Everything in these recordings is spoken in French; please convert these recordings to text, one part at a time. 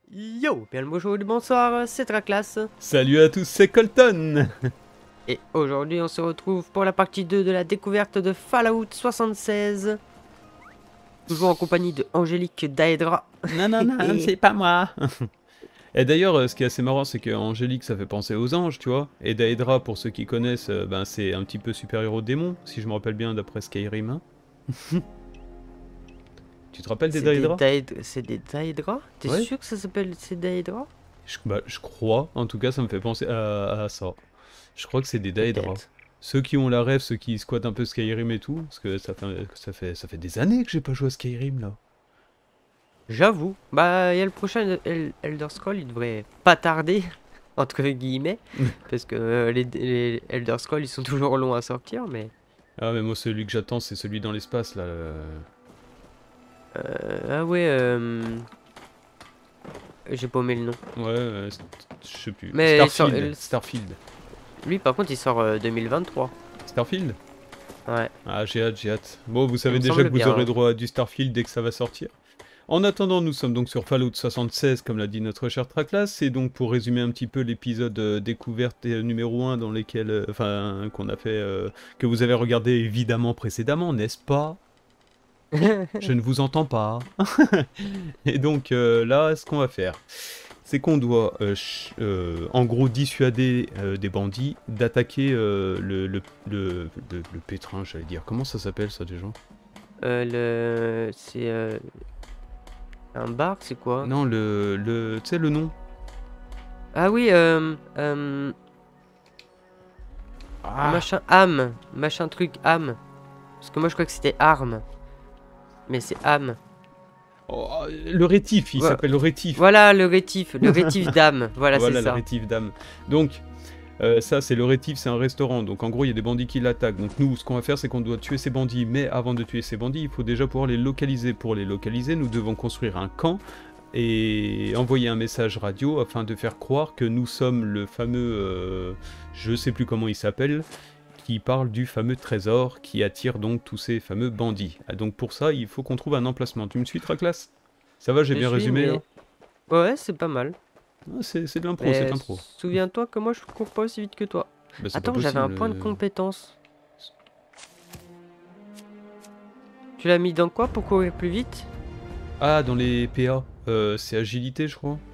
Yo, bien le bonjour, bonsoir, c'est Traclass. Salut à tous, c'est Colton. Et aujourd'hui, on se retrouve pour la partie 2 de la découverte de Fallout 76. Toujours en compagnie de Angélique Daedra. Non, non, non, c'est pas moi. Et d'ailleurs, ce qui est assez marrant, c'est que Angélique, ça fait penser aux anges, tu vois. Et Daedra, pour ceux qui connaissent, ben, c'est un petit peu supérieur aux démons, si je me rappelle bien, d'après Skyrim. Hein. Tu te rappelles des Daedra? C'est des Daedra? T'es Ouais. sûr que ça s'appelle c'est Daedra? Je crois, en tout cas, ça me fait penser à ça. Je crois que c'est des Daedra. Peut-être. Ceux qui ont la rêve, ceux qui squattent un peu Skyrim et tout, parce que ça fait des années que j'ai pas joué à Skyrim, là. J'avoue. Bah, il y a le prochain Elder Scroll, il devrait pas tarder, entre guillemets. Parce que les Elder Scrolls, ils sont toujours longs à sortir, mais... Ah, mais moi, celui que j'attends, c'est celui dans l'espace, là. Ah ouais, j'ai paumé le nom. Ouais, je sais plus. Mais il sort- Starfield. Starfield. lui, par contre, il sort 2023. Starfield? Ouais, Ah, j'ai hâte, j'ai hâte. Bon, vous il savez me déjà semble que vous bien, aurez hein. droit à du Starfield dès que ça va sortir. En attendant, nous sommes donc sur Fallout 76, comme l'a dit notre cher Traclass. C'est donc pour résumer un petit peu l'épisode découverte numéro 1 dans lesquels, enfin, qu'on a fait, que vous avez regardé évidemment précédemment, n'est-ce pas? Je ne vous entends pas. Et donc là, ce qu'on va faire, c'est qu'on doit en gros dissuader des bandits d'attaquer le pétrin, j'allais dire. Comment ça s'appelle ça déjà? C'est un bar, c'est quoi? Non, tu sais le nom? Ah oui, Ah, machin âme, machin truc âme. Parce que moi je crois que c'était arme, mais c'est âme. oh, le rétif, il Vo- s'appelle le rétif. Voilà le rétif d'âme. Voilà, c'est Voilà, le ça. rétif d'âme. Donc, ça, c'est le rétif, c'est un restaurant. Donc, en gros, il y a des bandits qui l'attaquent. Donc, nous, ce qu'on va faire, c'est qu'on doit tuer ces bandits. Mais avant de tuer ces bandits, il faut déjà pouvoir les localiser. Pour les localiser, nous devons construire un camp et envoyer un message radio afin de faire croire que nous sommes le fameux, je sais plus comment il s'appelle, qui parle du fameux trésor qui attire donc tous ces fameux bandits. Ah, donc, pour ça, il faut qu'on trouve un emplacement. Tu me suis, Traclass? Ça va, j'ai Je bien suis, résumé là? mais ouais, c'est pas mal. Ah, c'est de l'impro, c'est de Mais l'impro. souviens-toi que moi je cours pas aussi vite que toi. Bah, c'est pas Attends, j'avais un possible. point de compétence. Tu l'as mis dans quoi pour courir plus vite? Ah, dans les PA, c'est agilité, je crois.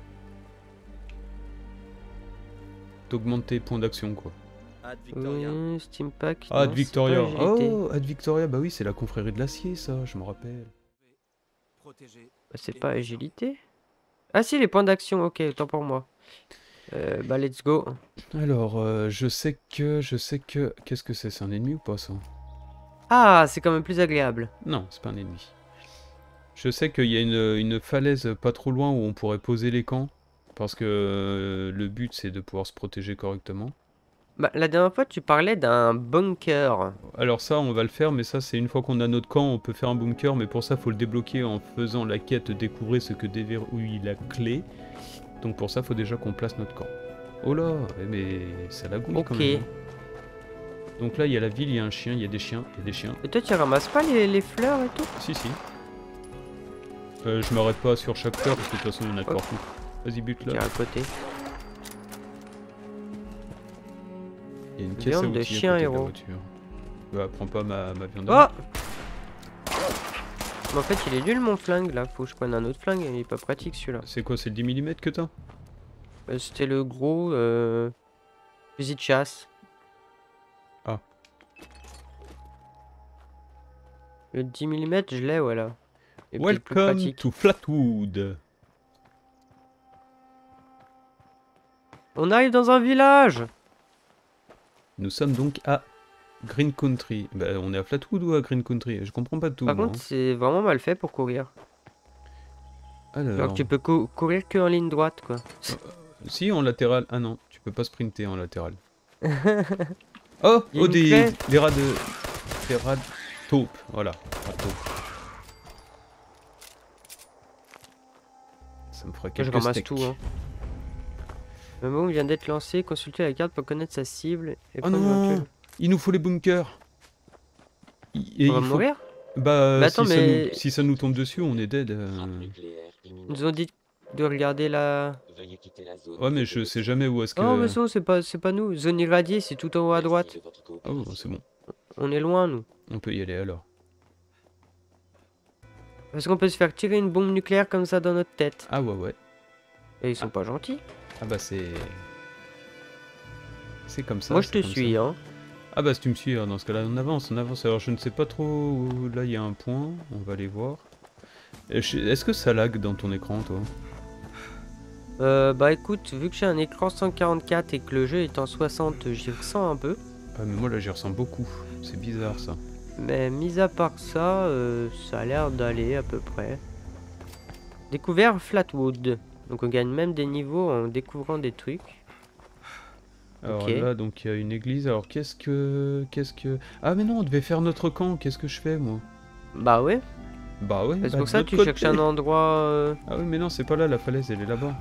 D'augmenter points d'action, quoi. Ad Victoria. Steam Pack, Ah, Ad non, c'est pas Victoria. agilité. Oh, Ad Victoria, bah oui, c'est la confrérie de l'acier, ça, je me rappelle. Protéger. Bah, c'est pas agilité? Ah si, les points d'action, ok, autant pour moi. Bah let's go. Alors, Qu'est-ce que c'est? C'est un ennemi ou pas, ça? Ah, c'est quand même plus agréable. Non, c'est pas un ennemi. Je sais qu'il y a une falaise pas trop loin où on pourrait poser les camps. Parce que le but, c'est de pouvoir se protéger correctement. Bah la dernière fois, tu parlais d'un bunker. Alors ça, on va le faire, mais ça, c'est une fois qu'on a notre camp, on peut faire un bunker, mais pour ça, faut le débloquer en faisant la quête découvrir ce que déverrouille la clé. Donc pour ça, faut déjà qu'on place notre camp. Oh là, mais ça la gouille quand Ok. même. Hein. Donc là, il y a la ville, il y a un chien, il y a des chiens, il y a des chiens. Et toi, tu ramasses pas les fleurs et tout? Si, si. Je m'arrête pas sur chaque fleur, parce que de toute façon, il y en a de Ok. partout. Vas-y, bute Tiens, là. à côté. Il y a une caisse à Viande de outils à chien, côté de la héros. voiture. Bah, prends pas ma viande. Oh! Mais en fait, il est nul mon flingue là. Faut que je prenne un autre flingue. Il est pas pratique celui-là. C'est quoi, c'est le 10 mm que t'as? C'était le gros fusil de chasse. Ah. Le 10 mm, je l'ai, voilà. Et peut-être plus Welcome pratique. to Flatwood. On arrive dans un village! Nous sommes donc à Green Country. Bah, on est à Flatwood ou à Green Country? Je comprends pas tout, Par moi. contre, c'est vraiment mal fait pour courir. Hein. Alors Alors... que tu peux courir que en ligne droite, quoi. Si, en latéral. Ah non, tu peux pas sprinter en latéral. Oh, Il y a oh une clé. des rats de... Des rats de taupe. Voilà, rats de taupe. Ça me fera Je quelques ramasse steaks. tout, hein. Le moment vient d'être lancé, consultez la carte pour connaître sa cible et Oh prendre non, éventuel. il nous faut les bunkers. Et On va il faut... mourir? Bah, Mais attends, si, mais si ça nous tombe dessus, on est dead. Ils nous ont dit de regarder la... Veuillez quitter la zone. Ouais, mais je sais jamais où est-ce Oh, mais que... ça, c'est pas nous. Zone irradiée, c'est tout en haut à droite. Merci de votre Oh, coopération. c'est bon. On est loin, nous. On peut y aller alors. Parce qu'on peut se faire tirer une bombe nucléaire comme ça dans notre tête. Ah ouais, ouais. Et ils sont pas gentils. Ah bah c'est... C'est comme ça. Moi, je c'est te comme suis, ça. hein. Ah bah si tu me suis, alors, dans ce cas-là, on avance, on avance. Alors je ne sais pas trop où... Là, il y a un point, on va aller voir. Est-ce que ça lag dans ton écran, toi? Bah écoute, vu que j'ai un écran 144 et que le jeu est en 60, j'y ressens un peu. Ah mais moi là j'y ressens beaucoup. C'est bizarre ça. Mais mis à part ça, ça a l'air d'aller à peu près. Découvert Flatwood. Donc on gagne même des niveaux en découvrant des trucs. Alors Ok. là donc il y a une église. Alors qu'est-ce que... Ah mais non, on devait faire notre camp. Qu'est-ce que je fais moi? Bah ouais, Bah ouais, c'est bah, pour de ça que l'autre tu côté. cherches un endroit... Ah oui mais non, c'est pas là, la falaise elle est là-bas.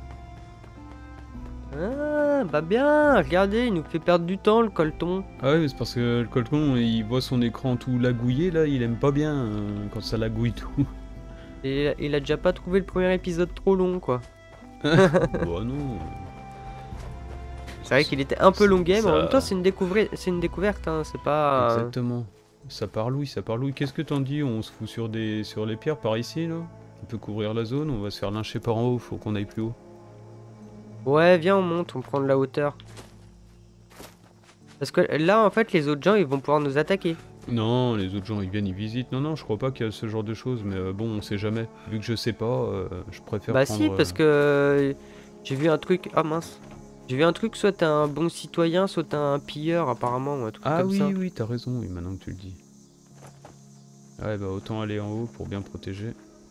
Ah, bah bien, regardez, il nous fait perdre du temps le colton. Ah oui mais c'est parce que le colton il voit son écran tout lagouillé là, il aime pas bien quand ça lagouille tout. Et il a déjà pas trouvé le premier épisode trop long, quoi. Bah non. C'est vrai qu'il était un peu long game, mais en Ça- même temps c'est une découverte, hein, c'est pas... Exactement. Ça parlouille, ça parlouille. Qu'est-ce que t'en dis? On se fout sur les pierres par ici là? On peut couvrir la zone, on va se faire lyncher par en haut, faut qu'on aille plus haut. Ouais, viens, on monte, on prend de la hauteur. Parce que là, en fait, les autres gens, ils vont pouvoir nous attaquer. Non, les autres gens ils viennent, ils visitent. Non, non, je crois pas qu'il y a ce genre de choses, mais bon, on sait jamais. Vu que je sais pas, je préfère Bah prendre... si, parce que j'ai vu un truc... Ah mince. J'ai vu un truc, soit t'es un bon citoyen, soit t'es un pilleur, apparemment, ou un truc Ah comme oui, ça. oui, t'as raison, oui, maintenant que tu le dis. Ouais, bah autant aller en haut pour bien protéger.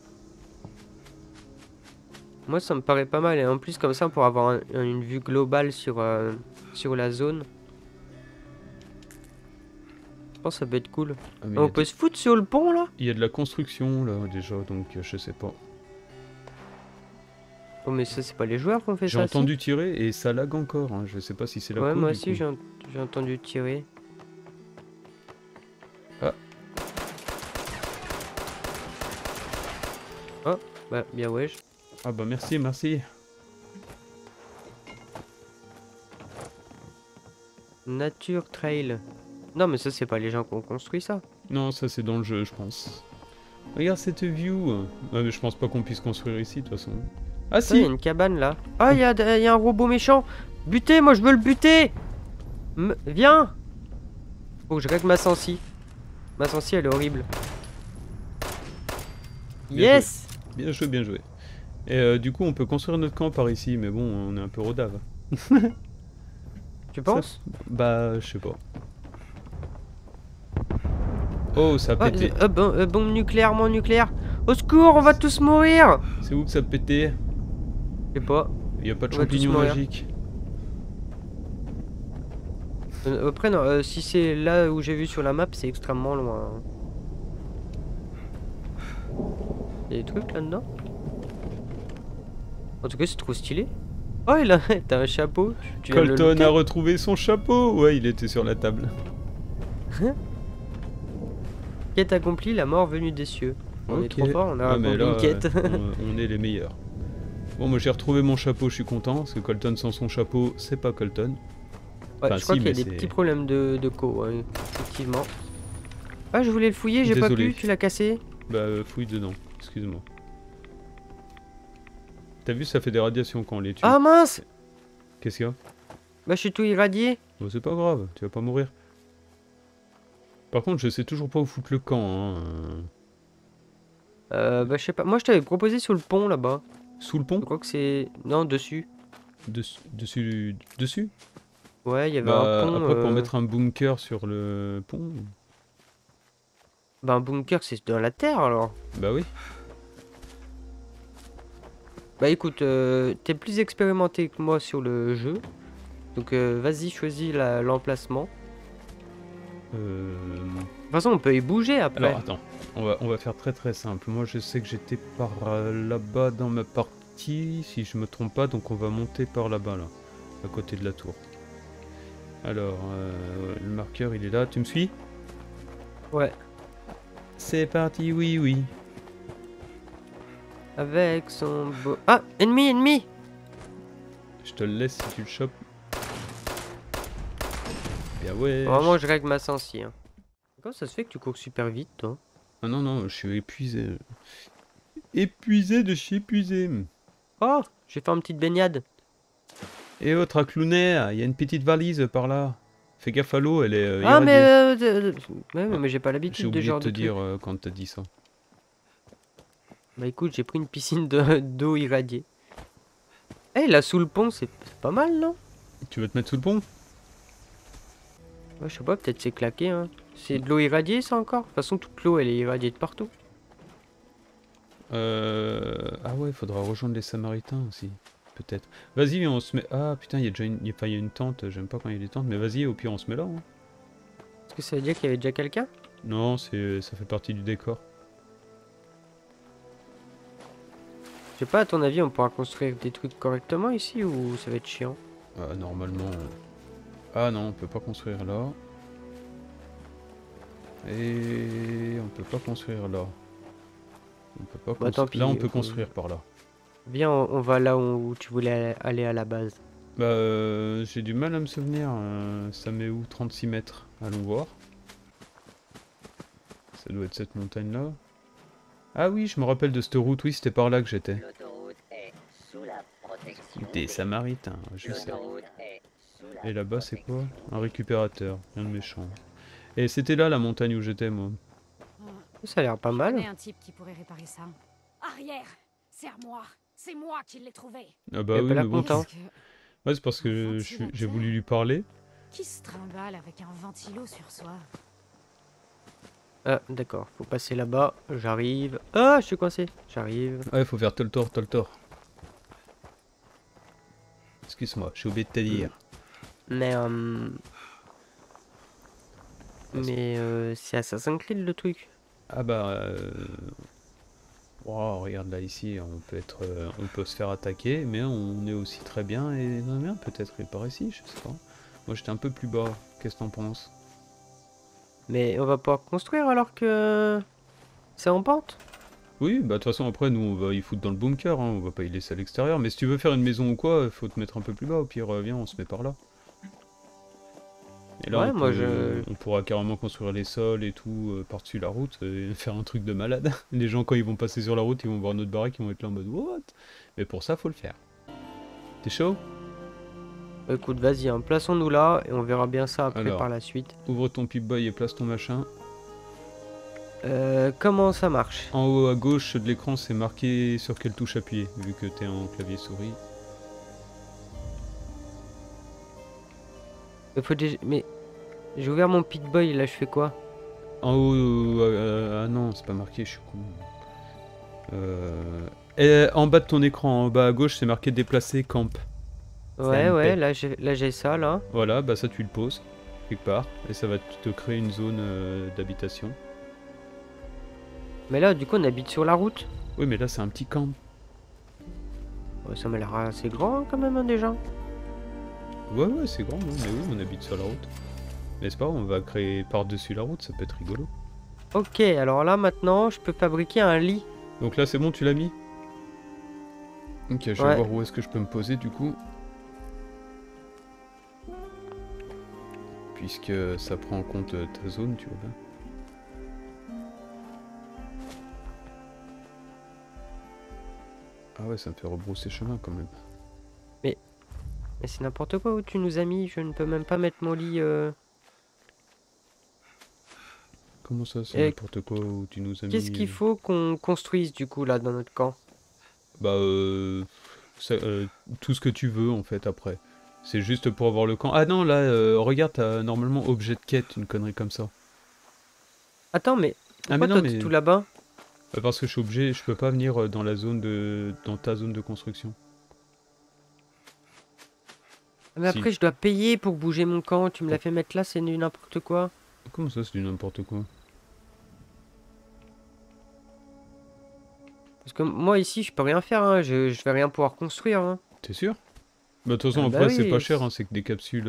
Moi, ça me paraît pas mal, et en plus, comme ça, pour avoir une vue globale sur la zone. Je pense que ça peut être cool. Ah, mais On peut se foutre sur le pont, là? il y a de la construction là déjà, donc je sais pas. Oh, mais ça, c'est pas les joueurs qui ont fait J'ai ça, si? entendu tirer et ça lag encore, hein. Je sais pas si c'est la Ouais, cause moi du aussi, coup. j'ai entendu tirer. Ah. Oh, bah, bien wesh. Ah bah merci, merci. Nature Trail. Non, mais ça, c'est pas les gens qui ont construit ça. Non, ça c'est dans le jeu, je pense. Regarde cette view. Ouais, mais je pense pas qu'on puisse construire ici, de toute façon. Ah Ah, il y a si. une cabane là. Ah, il y a un robot méchant. Butez, moi je veux le buter. Viens. Faut que je règle ma sensi. Ma sensi, elle est horrible. Bien Yes. Bien joué, bien joué. Et du coup, on peut construire notre camp par ici, mais bon, on est un peu rodave. Tu penses? Bah, je sais pas. Oh, ça a Ah, pété. bombe nucléaire, mon nucléaire. Au secours, on va tous mourir. C'est où que ça a pété? Je sais pas. Il y a pas de On va tous champignons mourir. magiques. Après, non, si c'est là où j'ai vu sur la map, c'est extrêmement loin. Il y a des trucs là-dedans? En tout cas, c'est trop stylé. Oh, il a... T'as un chapeau. Tu viens de le Colton looter. a retrouvé son chapeau. Ouais, il était sur la table. Quête accomplie, la mort venue des cieux. On est Ok. trop fort, on a Ah, mais accompli là, une quête. on est les meilleurs. Bon, moi j'ai retrouvé mon chapeau, je suis content, parce que Colton sans son chapeau, c'est pas Colton. Ouais, Enfin, je crois si, qu'il y a mais des c'est- petits problèmes de co, ouais, effectivement. Ah, je voulais le fouiller, j'ai pas Désolé. pu, tu l'as cassé. Bah, fouille dedans, excuse-moi. T'as vu, ça fait des radiations quand on les tue. Ah mince. Qu'est-ce qu'il y a? Bah, je suis tout irradié. Bon, c'est pas grave, tu vas pas mourir. Par contre, je sais toujours pas où foutre le camp. Hein. Bah, je sais pas. Moi, je t'avais proposé sur le pont là-bas. Sous le pont? Je crois que c'est. Non, dessus. Dessus? Ouais, il y avait Bah, un pont. après, pour mettre un bunker sur le pont. Bah, un bunker, c'est dans la terre alors. Bah oui. Bah, écoute, t'es plus expérimenté que moi sur le jeu. Donc, vas-y, choisis l'emplacement. De toute façon, on peut y bouger après. Alors attends, on va faire très très simple. Moi je sais que j'étais par là-bas dans ma partie, si je me trompe pas, donc on va monter par là-bas, là, à côté de la tour. Alors, le marqueur il est là, tu me suis? Ouais. C'est parti, oui, oui. Avec son beau... Ah, ennemi, ennemi! Je te le laisse si tu le chopes. Bien ouais. Vraiment, je règle ma sensi. Hein. Comment ça se fait que tu cours super vite, toi? Ah non, non, je suis épuisé. Épuisé de chez épuisé. Oh, j'ai fait une petite baignade. Et autre à Clounet, il y a une petite valise par là. Fais gaffe à l'eau, elle est Ah, mais... irradiée. ouais, Ah, mais j'ai pas j'ai l'habitude de oublié de genre te de truc. dire quand t'as dit ça. Bah écoute, j'ai pris une piscine d'eau irradiée. Eh, là, sous le pont, c'est pas mal, non? Tu veux te mettre sous le pont? Ouais, je sais pas, peut-être c'est claqué, hein. C'est de l'eau irradiée, ça, encore? De toute façon, toute l'eau, elle est irradiée de partout. Ah ouais, faudra rejoindre les Samaritains aussi. Peut-être. Vas-y, on se met... Ah putain, il y a déjà une... enfin, il y a une tente, j'aime pas quand il y a des tentes, mais vas-y, au pire on se met là. Hein. Est-ce que ça veut dire qu'il y avait déjà quelqu'un? Non, ça fait partie du décor. Je sais pas, à ton avis, on pourra construire des trucs correctement ici ou ça va être chiant? Ah, normalement... Ah non, on peut pas construire là. Et on peut pas construire là. On peut pas Bah tant construire... pis. Là, on peut construire par là. Viens, on va là où tu voulais aller à la base. Bah, j'ai du mal à me souvenir. Ça met où? 36 mètres. Allons voir. Ça doit être cette montagne-là. Ah oui, je me rappelle de cette route. Oui, c'était par là que j'étais. L'autoroute est sous la protection. Des Samaritains, je sais. L'autoroute est sous la Et là-bas, c'est quoi? protection. Un récupérateur. Rien de méchant. Et c'était là la montagne où j'étais, moi. Ça a l'air pas Je mal. connais un type qui pourrait réparer ça. Arrière, serre-moi. C'est moi qui l'ai trouvé. Ah bah Il a oui, pas l'air mais bon. content. Qu'est-ce que- Ouais, c'est parce que j'ai voulu lui parler. Qui se trimballe avec un ventilo sur soi? Ah, d'accord. Faut passer là-bas. J'arrive. Ah, je suis coincé. J'arrive. Ouais, faut faire Toltor, Toltor. Excuse-moi, j'ai oublié de te dire. Mais, c'est Assassin's Creed le truc. Ah bah... Wow, regarde là, ici, on peut se faire attaquer, mais on est aussi très bien et non bien, peut-être par ici, je sais pas. Moi, j'étais un peu plus bas. Qu'est-ce que t'en penses? Mais on va pouvoir construire alors que c'est en pente. Oui, bah de toute façon, après, nous, on va y foutre dans le bunker, hein, on va pas y laisser à l'extérieur. Mais si tu veux faire une maison ou quoi, faut te mettre un peu plus bas. Au pire, viens, on se met par là. Et là, Ouais, moi, on pourra carrément construire les sols et tout par-dessus la route et faire un truc de malade. Les gens, quand ils vont passer sur la route, ils vont voir notre baraque, ils vont être là en mode what? Mais pour ça, faut le faire. T'es chaud? Écoute, vas-y, hein, plaçons-nous là et on verra bien ça après Alors. par la suite. Ouvre ton Pip-Boy et place ton machin. Comment ça marche? En haut à gauche de l'écran, c'est marqué sur quelle touche appuyer, vu que t'es en clavier souris. Faut déjà... Mais j'ai ouvert mon Pit-Boy, là je fais quoi? En haut, ah non, c'est pas marqué, je suis con. Et en bas de ton écran, en bas à gauche, c'est marqué déplacer camp. Ouais, MP. ouais, là j'ai ça, là. Voilà, bah ça tu le poses, quelque part, et ça va te créer une zone d'habitation. Mais là, du coup, on habite sur la route. Oui, mais là c'est un petit camp. Ouais, ça m'a l'air assez grand quand même, hein, déjà. Ouais, ouais, c'est grand, hein, mais oui, on habite sur la route. N'est-ce pas? On va créer par-dessus la route, ça peut être rigolo. Ok, alors là, maintenant, je peux fabriquer un lit. Donc là, c'est bon, tu l'as mis? Ok, je vais Ouais. voir où est-ce que je peux me poser du coup. Puisque ça prend en compte ta zone, tu vois. Ah ouais, ça me fait rebrousser chemin quand même. Mais c'est n'importe quoi où tu nous as mis. Je ne peux même pas mettre mon lit. Comment ça, c'est Et n'importe quoi où tu nous as mis... Qu'est-ce qu'il faut qu'on construise, du coup, là, dans notre camp? Bah, tout ce que tu veux en fait après. C'est juste pour avoir le camp. Ah non, là, regarde, t'as normalement objet de quête, une connerie comme ça. Attends, mais Ah pourquoi mais non, toi, t'es mais... tout là-bas? Parce que je suis obligé, je peux pas venir dans la zone dans ta zone de construction. Mais Si. après, je dois payer pour bouger mon camp. Tu me l'as fait mettre là, c'est du n'importe quoi. Comment ça, c'est du n'importe quoi? Parce que moi, ici, je peux rien faire. Hein. Je vais rien pouvoir construire. Hein. T'es sûr? Bah de toute façon, Ah bah après, c'est oui, pas cher, hein, c'est que des capsules...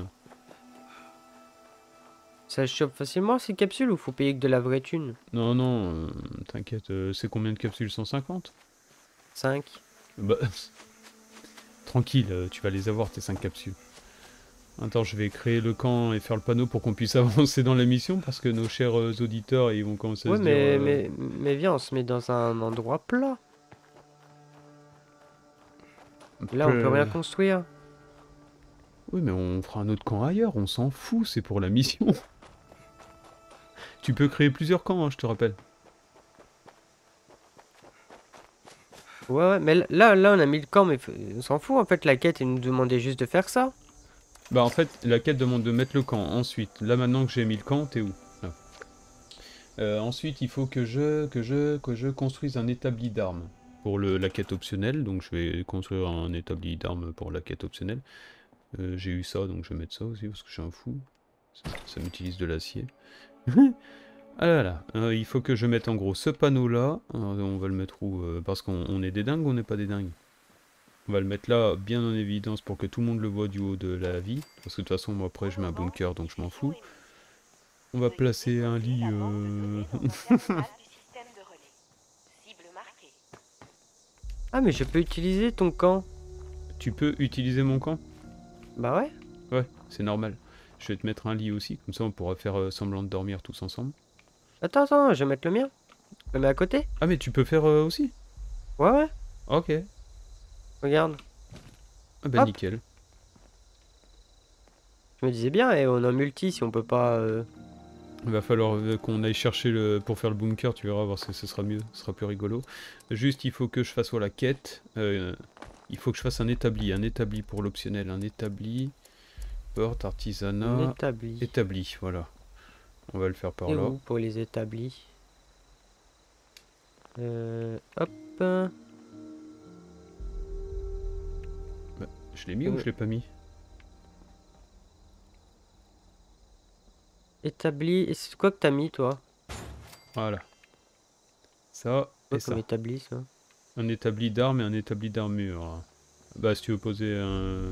Ça se chope facilement, ces capsules, ou faut payer que de la vraie thune? Non, non, t'inquiète, c'est combien de capsules? 150? 5. Bah, tranquille, tu vas les avoir tes 5 capsules. Attends, je vais créer le camp et faire le panneau pour qu'on puisse avancer dans la mission parce que nos chers auditeurs ils vont commencer à Ouais, se dire. mais viens, on se met dans un endroit plat. Là, on peut rien construire. Oui, mais on fera un autre camp ailleurs, on s'en fout, c'est pour la mission. Tu peux créer plusieurs camps, hein, je te rappelle. Ouais, mais là, on a mis le camp, mais on s'en fout en fait. La quête, il nous demandait juste de faire ça. Bah en fait, la quête demande de mettre le camp. Ensuite, là maintenant que j'ai mis le camp, t'es où? Là. Ensuite, il faut que je construise un établi d'armes pour la quête optionnelle. Donc je vais construire un établi d'armes pour la quête optionnelle. J'ai eu ça, donc je vais mettre ça aussi parce que je suis un fou. Ça m'utilise de l'acier. Ah là là, il faut que je mette en gros ce panneau là. On va le mettre où? Parce qu'on est des dingues ou on n'est pas des dingues? On va le mettre là, bien en évidence, pour que tout le monde le voit du haut de la vie. Parce que de toute façon, moi après, je mets un bunker, donc je m'en fous. On va placer un lit... Ah, mais je peux utiliser ton camp. Tu peux utiliser mon camp? Bah ouais. Ouais, c'est normal. Je vais te mettre un lit aussi, comme ça on pourra faire semblant de dormir tous ensemble. Attends, je vais mettre le mien. Je le mets à côté. Ah mais tu peux faire aussi? Ouais. Ok. Regarde. Ah bah Hop. nickel. Je me disais bien, et on est en multi si on peut pas... Il va falloir qu'on aille chercher pour faire le bunker, tu verras, voir si ce sera mieux, ce sera plus rigolo. Juste, il faut que je fasse la quête. Il faut que je fasse un établi pour l'optionnel, un établi, porte, artisanat, établi, voilà. On va le faire par Et là. où pour les établis? Hop. Bah, je l'ai mis ou je l'ai pas mis? Établi. Et c'est quoi que t'as mis, toi? Voilà. Ça Quoi et ça. comme établi, ça? Un établi d'armes et un établi d'armure. Bah, si tu veux poser un...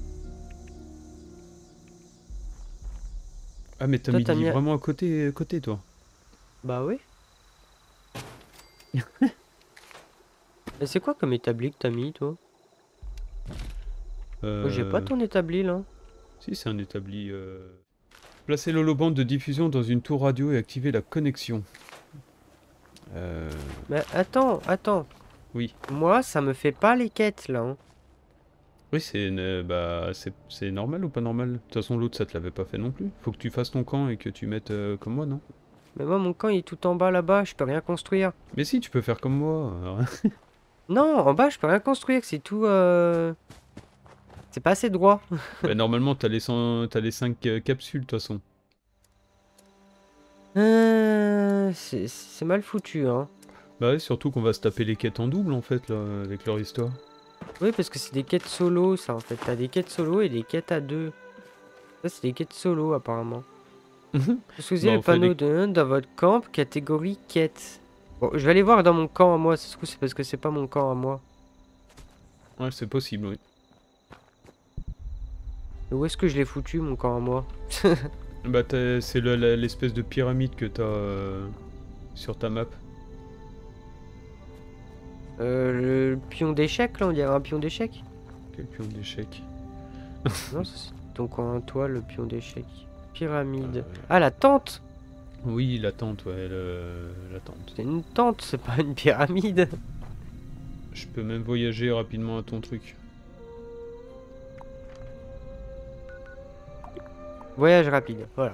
Ah, mais t'as Toi, mis t'as mis... vraiment à côté, toi. Bah oui. Et c'est quoi comme établi que t'as mis, toi? Moi, j'ai pas ton établi, là. Si, c'est un établi... Placer l'holobande de diffusion dans une tour radio et activer la connexion. Mais attends. Oui. Moi, ça me fait pas les quêtes, là. Hein. Oui, c'est normal ou pas normal? De toute façon, l'autre, ça te l'avait pas fait non plus. Faut que tu fasses ton camp et que tu mettes comme moi, non? Mais moi, mon camp, il est tout en bas, là-bas. Je peux rien construire. Mais si, tu peux faire comme moi. Non, en bas, je peux rien construire. C'est tout... C'est pas assez droit. Bah, normalement, t'as les 5 capsules, de toute façon. C'est mal foutu, hein. Bah ouais, surtout qu'on va se taper les quêtes en double, en fait, là, avec leur histoire. Oui, parce que c'est des quêtes solo, ça, en fait. T'as des quêtes solo et des quêtes à deux. Ça, c'est des quêtes solo, apparemment. Choisissez Bah, le on fait panneau des- de dans votre camp, catégorie quête. Bon, je vais aller voir dans mon camp à moi. Ça se trouve, c'est parce que c'est pas mon camp à moi. Ouais, c'est possible, oui. Mais où est-ce que je l'ai foutu, mon camp à moi? Bah, c'est l'espèce de pyramide que t'as sur ta map. Le pion d'échec, là, on dirait un pion d'échec. Quel pion d'échec. Non, ça, c'est ton camp à toi, le pion d'échec. Pyramide. Euh, Ah, la tente! Oui, la tente, ouais, la tente. C'est une tente, c'est pas une pyramide. Je peux même voyager rapidement à ton truc. Voyage rapide, voilà.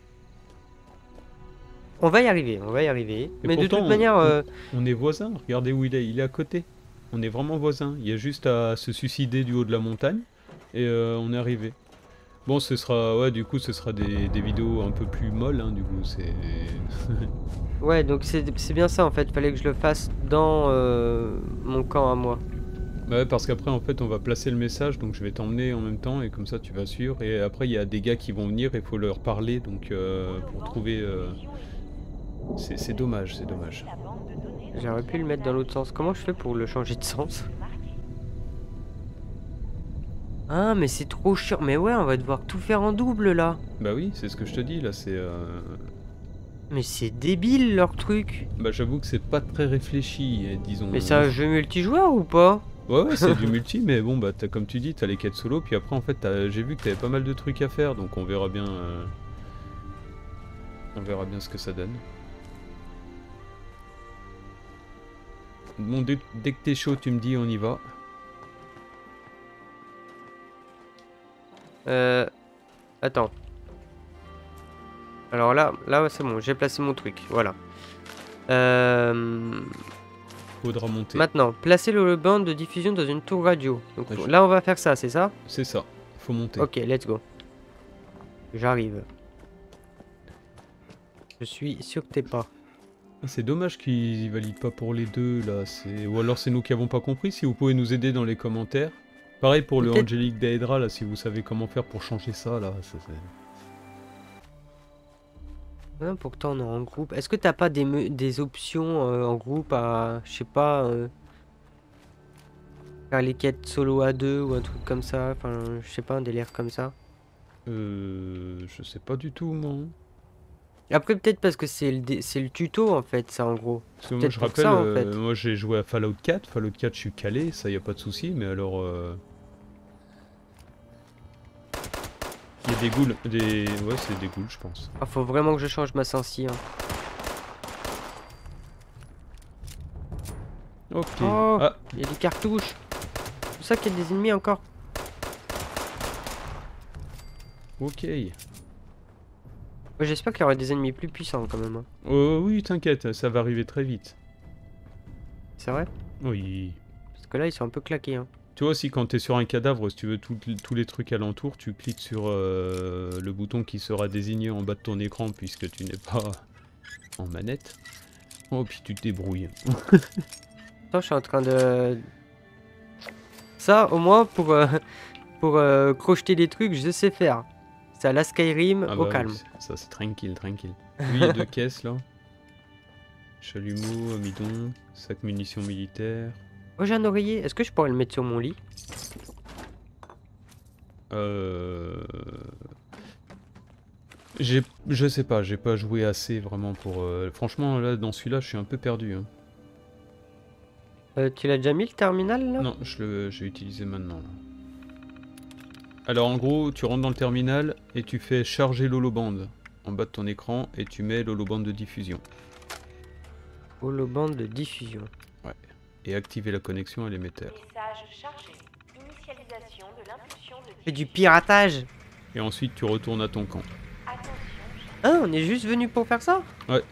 On va y arriver, Et Mais de pourtant, toute manière, On est voisins, regardez où il est à côté. On est vraiment voisins. Il y a juste à se suicider du haut de la montagne et on est arrivé. Bon, ce sera, ouais, du coup, ce sera des vidéos un peu plus molles, hein, du coup, c'est... ouais, donc c'est bien ça en fait. Fallait que je le fasse dans mon camp à moi. Bah ouais, parce qu'après, en fait, on va placer le message, donc je vais t'emmener en même temps, et comme ça, tu vas suivre. Et après, il y a des gars qui vont venir, et il faut leur parler, donc pour trouver... C'est dommage, c'est dommage. J'aurais pu le mettre dans l'autre sens. Comment je fais pour le changer de sens? Ah, mais c'est trop chiant. Mais ouais, on va devoir tout faire en double là. Bah oui, c'est ce que je te dis, là, c'est... Mais c'est débile leur truc. Bah j'avoue que c'est pas très réfléchi, disons. Mais c'est un jeu multijoueur ou pas? Ouais, c'est du multi, mais bon, bah comme tu dis, t'as les quêtes solo, puis après en fait, j'ai vu que t'avais pas mal de trucs à faire, donc on verra bien. On verra bien ce que ça donne. Bon, dès que t'es chaud, tu me dis, on y va. Attends. Alors là c'est bon, j'ai placé mon truc, voilà. Faudra monter. Maintenant, placer le bande de diffusion dans une tour radio. Donc Ouais, là, on va faire ça, c'est ça? C'est ça, faut monter. Ok, let's go. J'arrive. Je suis sûr que t'es pas. C'est dommage qu'ils valident pas pour les deux là. Ou alors c'est nous qui avons pas compris. Si vous pouvez nous aider dans les commentaires. Pareil pour le Peut-être- Angélique Daedra là, si vous savez comment faire pour changer ça là. Hein, pourtant, on est en groupe. Est-ce que t'as pas des options en groupe à, je sais pas, faire les quêtes solo à deux ou un truc comme ça? Enfin, je sais pas, un délire comme ça. Je sais pas du tout moi. Après, peut-être parce que c'est le tuto en fait, ça en gros. Parce que moi Peut-être je pour rappelle, ça, en fait. moi j'ai joué à Fallout 4. Fallout 4 je suis calé, ça y a pas de souci. Mais alors... Il y a des ghouls, ouais c'est des ghouls je pense. Ah, faut vraiment que je change ma sensi. Hein. Ok. Oh, Ah, il y a des cartouches. C'est pour ça qu'il y a des ennemis encore. ok. Ouais, j'espère qu'il y aura des ennemis plus puissants quand même. Hein. Oui, t'inquiète, ça va arriver très vite. C'est vrai? Oui. Parce que là, ils sont un peu claqués. Hein. Tu vois aussi quand t'es sur un cadavre, si tu veux tous les trucs alentour, tu cliques sur le bouton qui sera désigné en bas de ton écran puisque tu n'es pas en manette. Oh puis tu te débrouilles. Attends, je suis en train de... Ça, au moins, pour crocheter des trucs, je sais faire. C'est à la Skyrim, Ah au bah calme. oui, ça c'est tranquille, tranquille. Lui il y a deux caisses là. Chalumeau, amidon, sac munitions militaires. Oh, j'ai un oreiller. Est-ce que je pourrais le mettre sur mon lit? Je sais pas, j'ai pas joué assez vraiment pour... Franchement là dans celui-là je suis un peu perdu. Hein. Tu l'as déjà mis le terminal là? Non, j'ai utilisé maintenant. Là. Alors en gros, tu rentres dans le terminal et tu fais charger l'holoband en bas de ton écran et tu mets l'holoband de diffusion. Holoband de diffusion. Et activer la connexion à l'émetteur. Message chargé. Initialisation de l'impulsion de C'est du piratage! Et ensuite tu retournes à ton camp. Attention. Ah, on est juste venu pour faire ça? Ouais.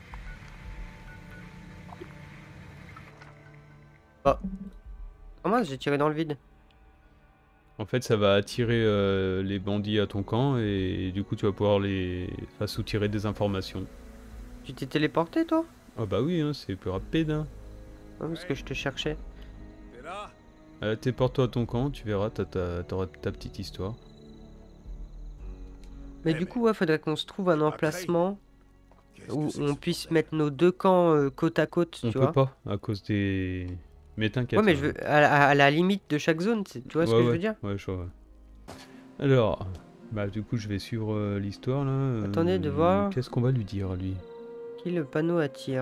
Oh. Oh mince, j'ai tiré dans le vide. En fait ça va attirer les bandits à ton camp et du coup tu vas pouvoir soutirer des informations. Tu t'es téléporté toi? Ah bah oui, hein, c'est plus rapide. Hein. Ouais, parce que je te cherchais. T'es là? Téléporte-toi à ton camp, tu verras, t'auras ta petite histoire. Mais du coup, ouais, faudrait qu'on se trouve un emplacement où on puisse mettre nos deux camps côte à côte, On tu peut vois. pas à cause des... Mais t'inquiète. Ouais, mais je veux à la limite de chaque zone, tu vois ce que je veux dire? Ouais, je vois. Alors, bah du coup je vais suivre l'histoire là. Attendez de voir. Qu'est-ce qu'on va lui dire à lui? Qui le panneau attire?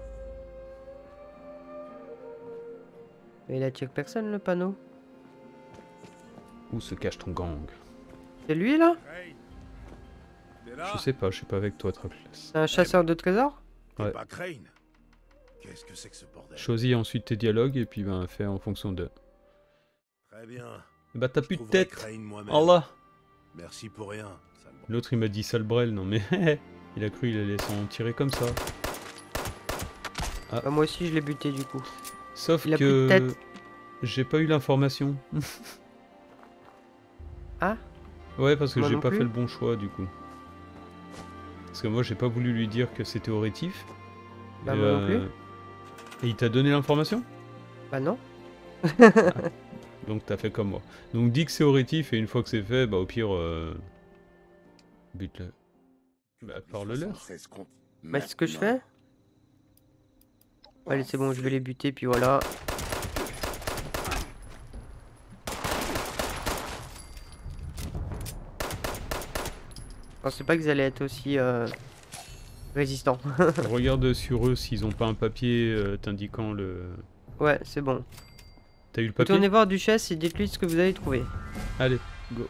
Mais il attire personne le panneau. Où se cache ton gang? C'est lui là? Crane. T'es là? Je sais pas, je suis pas avec toi, Trackless. C'est un chasseur de trésors? T'es Ouais. pas Crane? Qu'est-ce que c'est que ce bordel? Choisis ensuite tes dialogues et puis ben fais en fonction de. Très bien. Bah t'as Je plus de trouverai tête! Crane moi-même. Allah! Merci pour rien. sale bordel. L'autre il m'a dit sale brel, non mais il a cru il allait s'en tirer comme ça. Bah, moi aussi je l'ai buté du coup. Sauf Il a plus de que tête. j'ai pas eu l'information. Ah? Ouais, parce que Moi j'ai non pas plus. fait le bon choix du coup. Parce que moi j'ai pas voulu lui dire que c'était au rétif. Bah, Et, moi non plus. Et il t'a donné l'information? Bah non. Donc t'as fait comme moi. Donc dis que c'est au rétif et une fois que c'est fait, bah au pire, bute-le. Bah parle-leur. Bah c'est ce que je fais. Allez c'est bon, je vais les buter puis voilà. Je pensais pas qu'ils allaient être aussi résistant. Regarde sur eux s'ils ont pas un papier t'indiquant le... Ouais, c'est bon. T'as eu le papier? Retournez voir Duchesse et dites-lui ce que vous avez trouvé. Allez, go.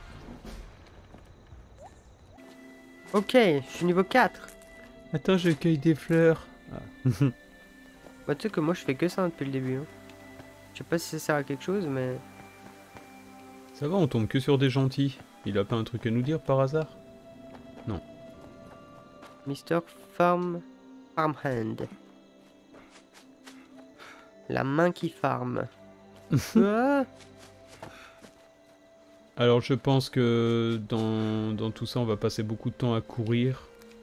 Ok, je suis niveau 4. Attends, je cueille des fleurs. Ah. Bah, tu sais que moi je fais que ça depuis le début. Hein. Je sais pas si ça sert à quelque chose, mais. Ça va, on tombe que sur des gentils. Il a pas un truc à nous dire par hasard? Non. Mister Farmhand. La main qui farme. Ah, Alors je pense que dans tout ça, on va passer beaucoup de temps à courir.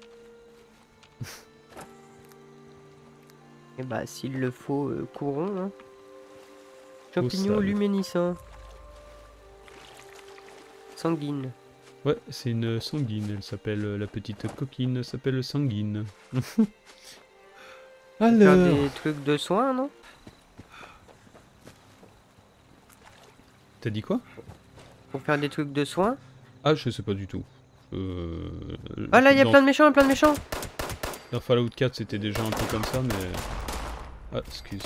et bah, s'il le faut, courons. Hein. Champignon sale. luminescent. Sanguine. Ouais, c'est une sanguine. Elle s'appelle, la petite coquine s'appelle sanguine. Faire Alors... des trucs de soins, non? T'as dit quoi? Pour faire des trucs de soins? Ah, je sais pas du tout. Ah là, il y a dans- plein de méchants, plein de méchants! Dans Fallout 4, c'était déjà un peu comme ça, mais... Ah, excuse.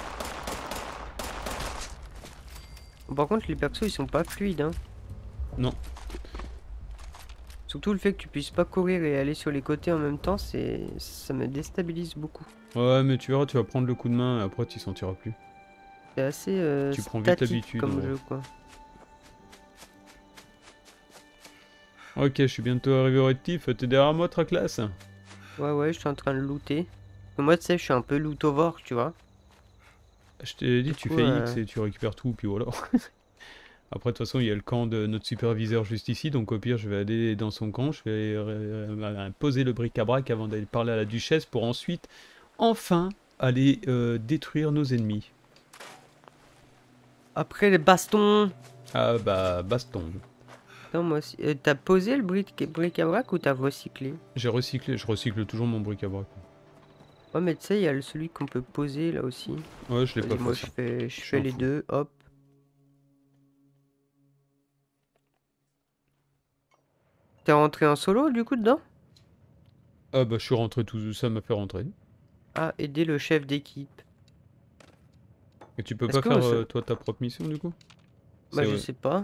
Par contre, les persos ils sont pas fluides. Hein. Non. Surtout le fait que tu puisses pas courir et aller sur les côtés en même temps, ça me déstabilise beaucoup. Ouais, mais tu verras, tu vas prendre le coup de main et après tu sentiras plus. C'est assez Tu prends vite statique l'habitude, comme ouais. jeu quoi. Ok, je suis bientôt arrivé au rétif. T'es derrière moi, Traclass? Ouais, je suis en train de looter. Moi, tu sais, je suis un peu lootovore, tu vois. Je t'ai dit, Du tu coup, fais X et tu récupères tout, puis voilà. Après, de toute façon, il y a le camp de notre superviseur juste ici, donc au pire, je vais aller dans son camp, je vais poser le bric-à-brac avant d'aller parler à la duchesse pour ensuite, enfin, aller détruire nos ennemis. Après les bastons. Ah bah, baston. Non, moi aussi. T'as posé le bric-à-brac ou t'as recyclé? J'ai recyclé, je recycle toujours mon bric-à-brac. Ouais, mais tu sais, il y a celui qu'on peut poser là aussi. Ouais, je l'ai pas Vas-y, moi, fait. je Je fais m'en les fous. deux, hop. T'es rentré en solo du coup dedans? Ah bah, je suis rentré tout ça m'a fait rentrer. Ah, aider le chef d'équipe. Et tu peux Est-ce pas que faire ce- toi ta propre mission du coup? Bah, je C'est sais pas.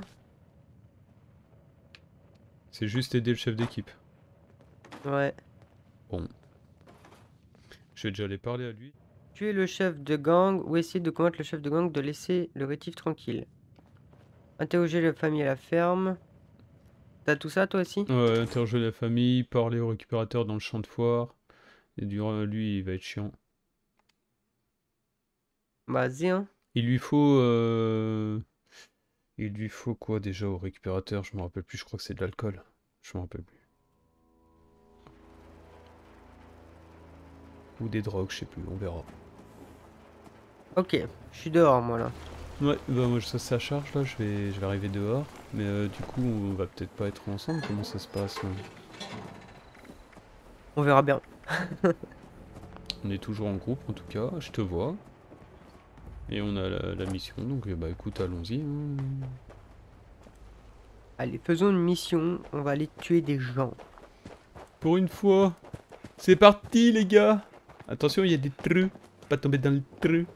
c'est juste aider le chef d'équipe. Ouais. Bon. Je vais déjà aller parler à lui. Tuer le chef de gang ou essayer de convaincre le chef de gang de laisser le rétif tranquille. Interroger la famille à la ferme. T'as tout ça toi aussi? Ouais, interroger la famille, parler au récupérateur dans le champ de foire. Et lui, il va être chiant. Bah, vas-y, hein. Il lui faut... Il lui faut quoi déjà au récupérateur? Je me rappelle plus, je crois que c'est de l'alcool. Je me rappelle plus. Ou des drogues, je sais plus, on verra. Ok, je suis dehors moi là. Ouais, bah moi ça charge là, je vais arriver dehors. Mais du coup, on va peut-être pas être ensemble, comment ça se passe là? On verra bien. On est toujours en groupe en tout cas, je te vois. Et on a la mission, donc bah écoute, allons-y. Hein. Allez, faisons une mission. On va aller tuer des gens. Pour une fois, c'est parti les gars. Attention, il y a des trous, pas tomber dans le trou.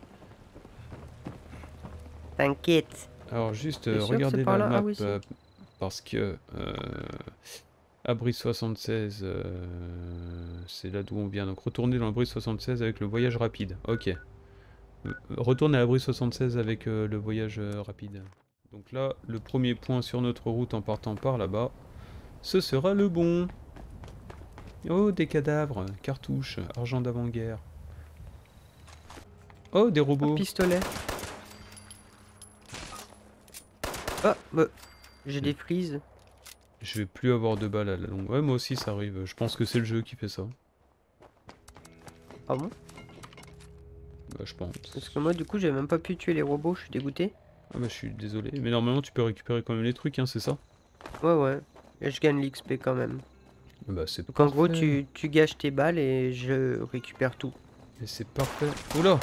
T'inquiète. Alors juste T'es sûr que regardez c'est par la là? map Ah oui, si. parce que Abri 76, c'est là d'où on vient. Donc retournez dans l'abri 76 avec le voyage rapide. Ok. Retournez à l'abri 76 avec le voyage rapide. Donc là, le premier point sur notre route en partant par là-bas, ce sera le bon. Oh, des cadavres, cartouches, argent d'avant-guerre. Oh, des Un robots. pistolet. Ah, bah, j'ai des frises. Je vais plus avoir de balles à la longue. Ouais, moi aussi ça arrive. Je pense que c'est le jeu qui fait ça. Ah bon? Bah, je pense. Parce que moi, du coup, j'ai même pas pu tuer les robots. Je suis dégoûté. Ah bah je suis désolé. Mais normalement tu peux récupérer quand même les trucs, hein, c'est ça? Ouais. Et je gagne l'XP quand même. Bah c'est Donc en gros, parfait. tu gâches tes balles et je récupère tout. Et c'est parfait. Oula!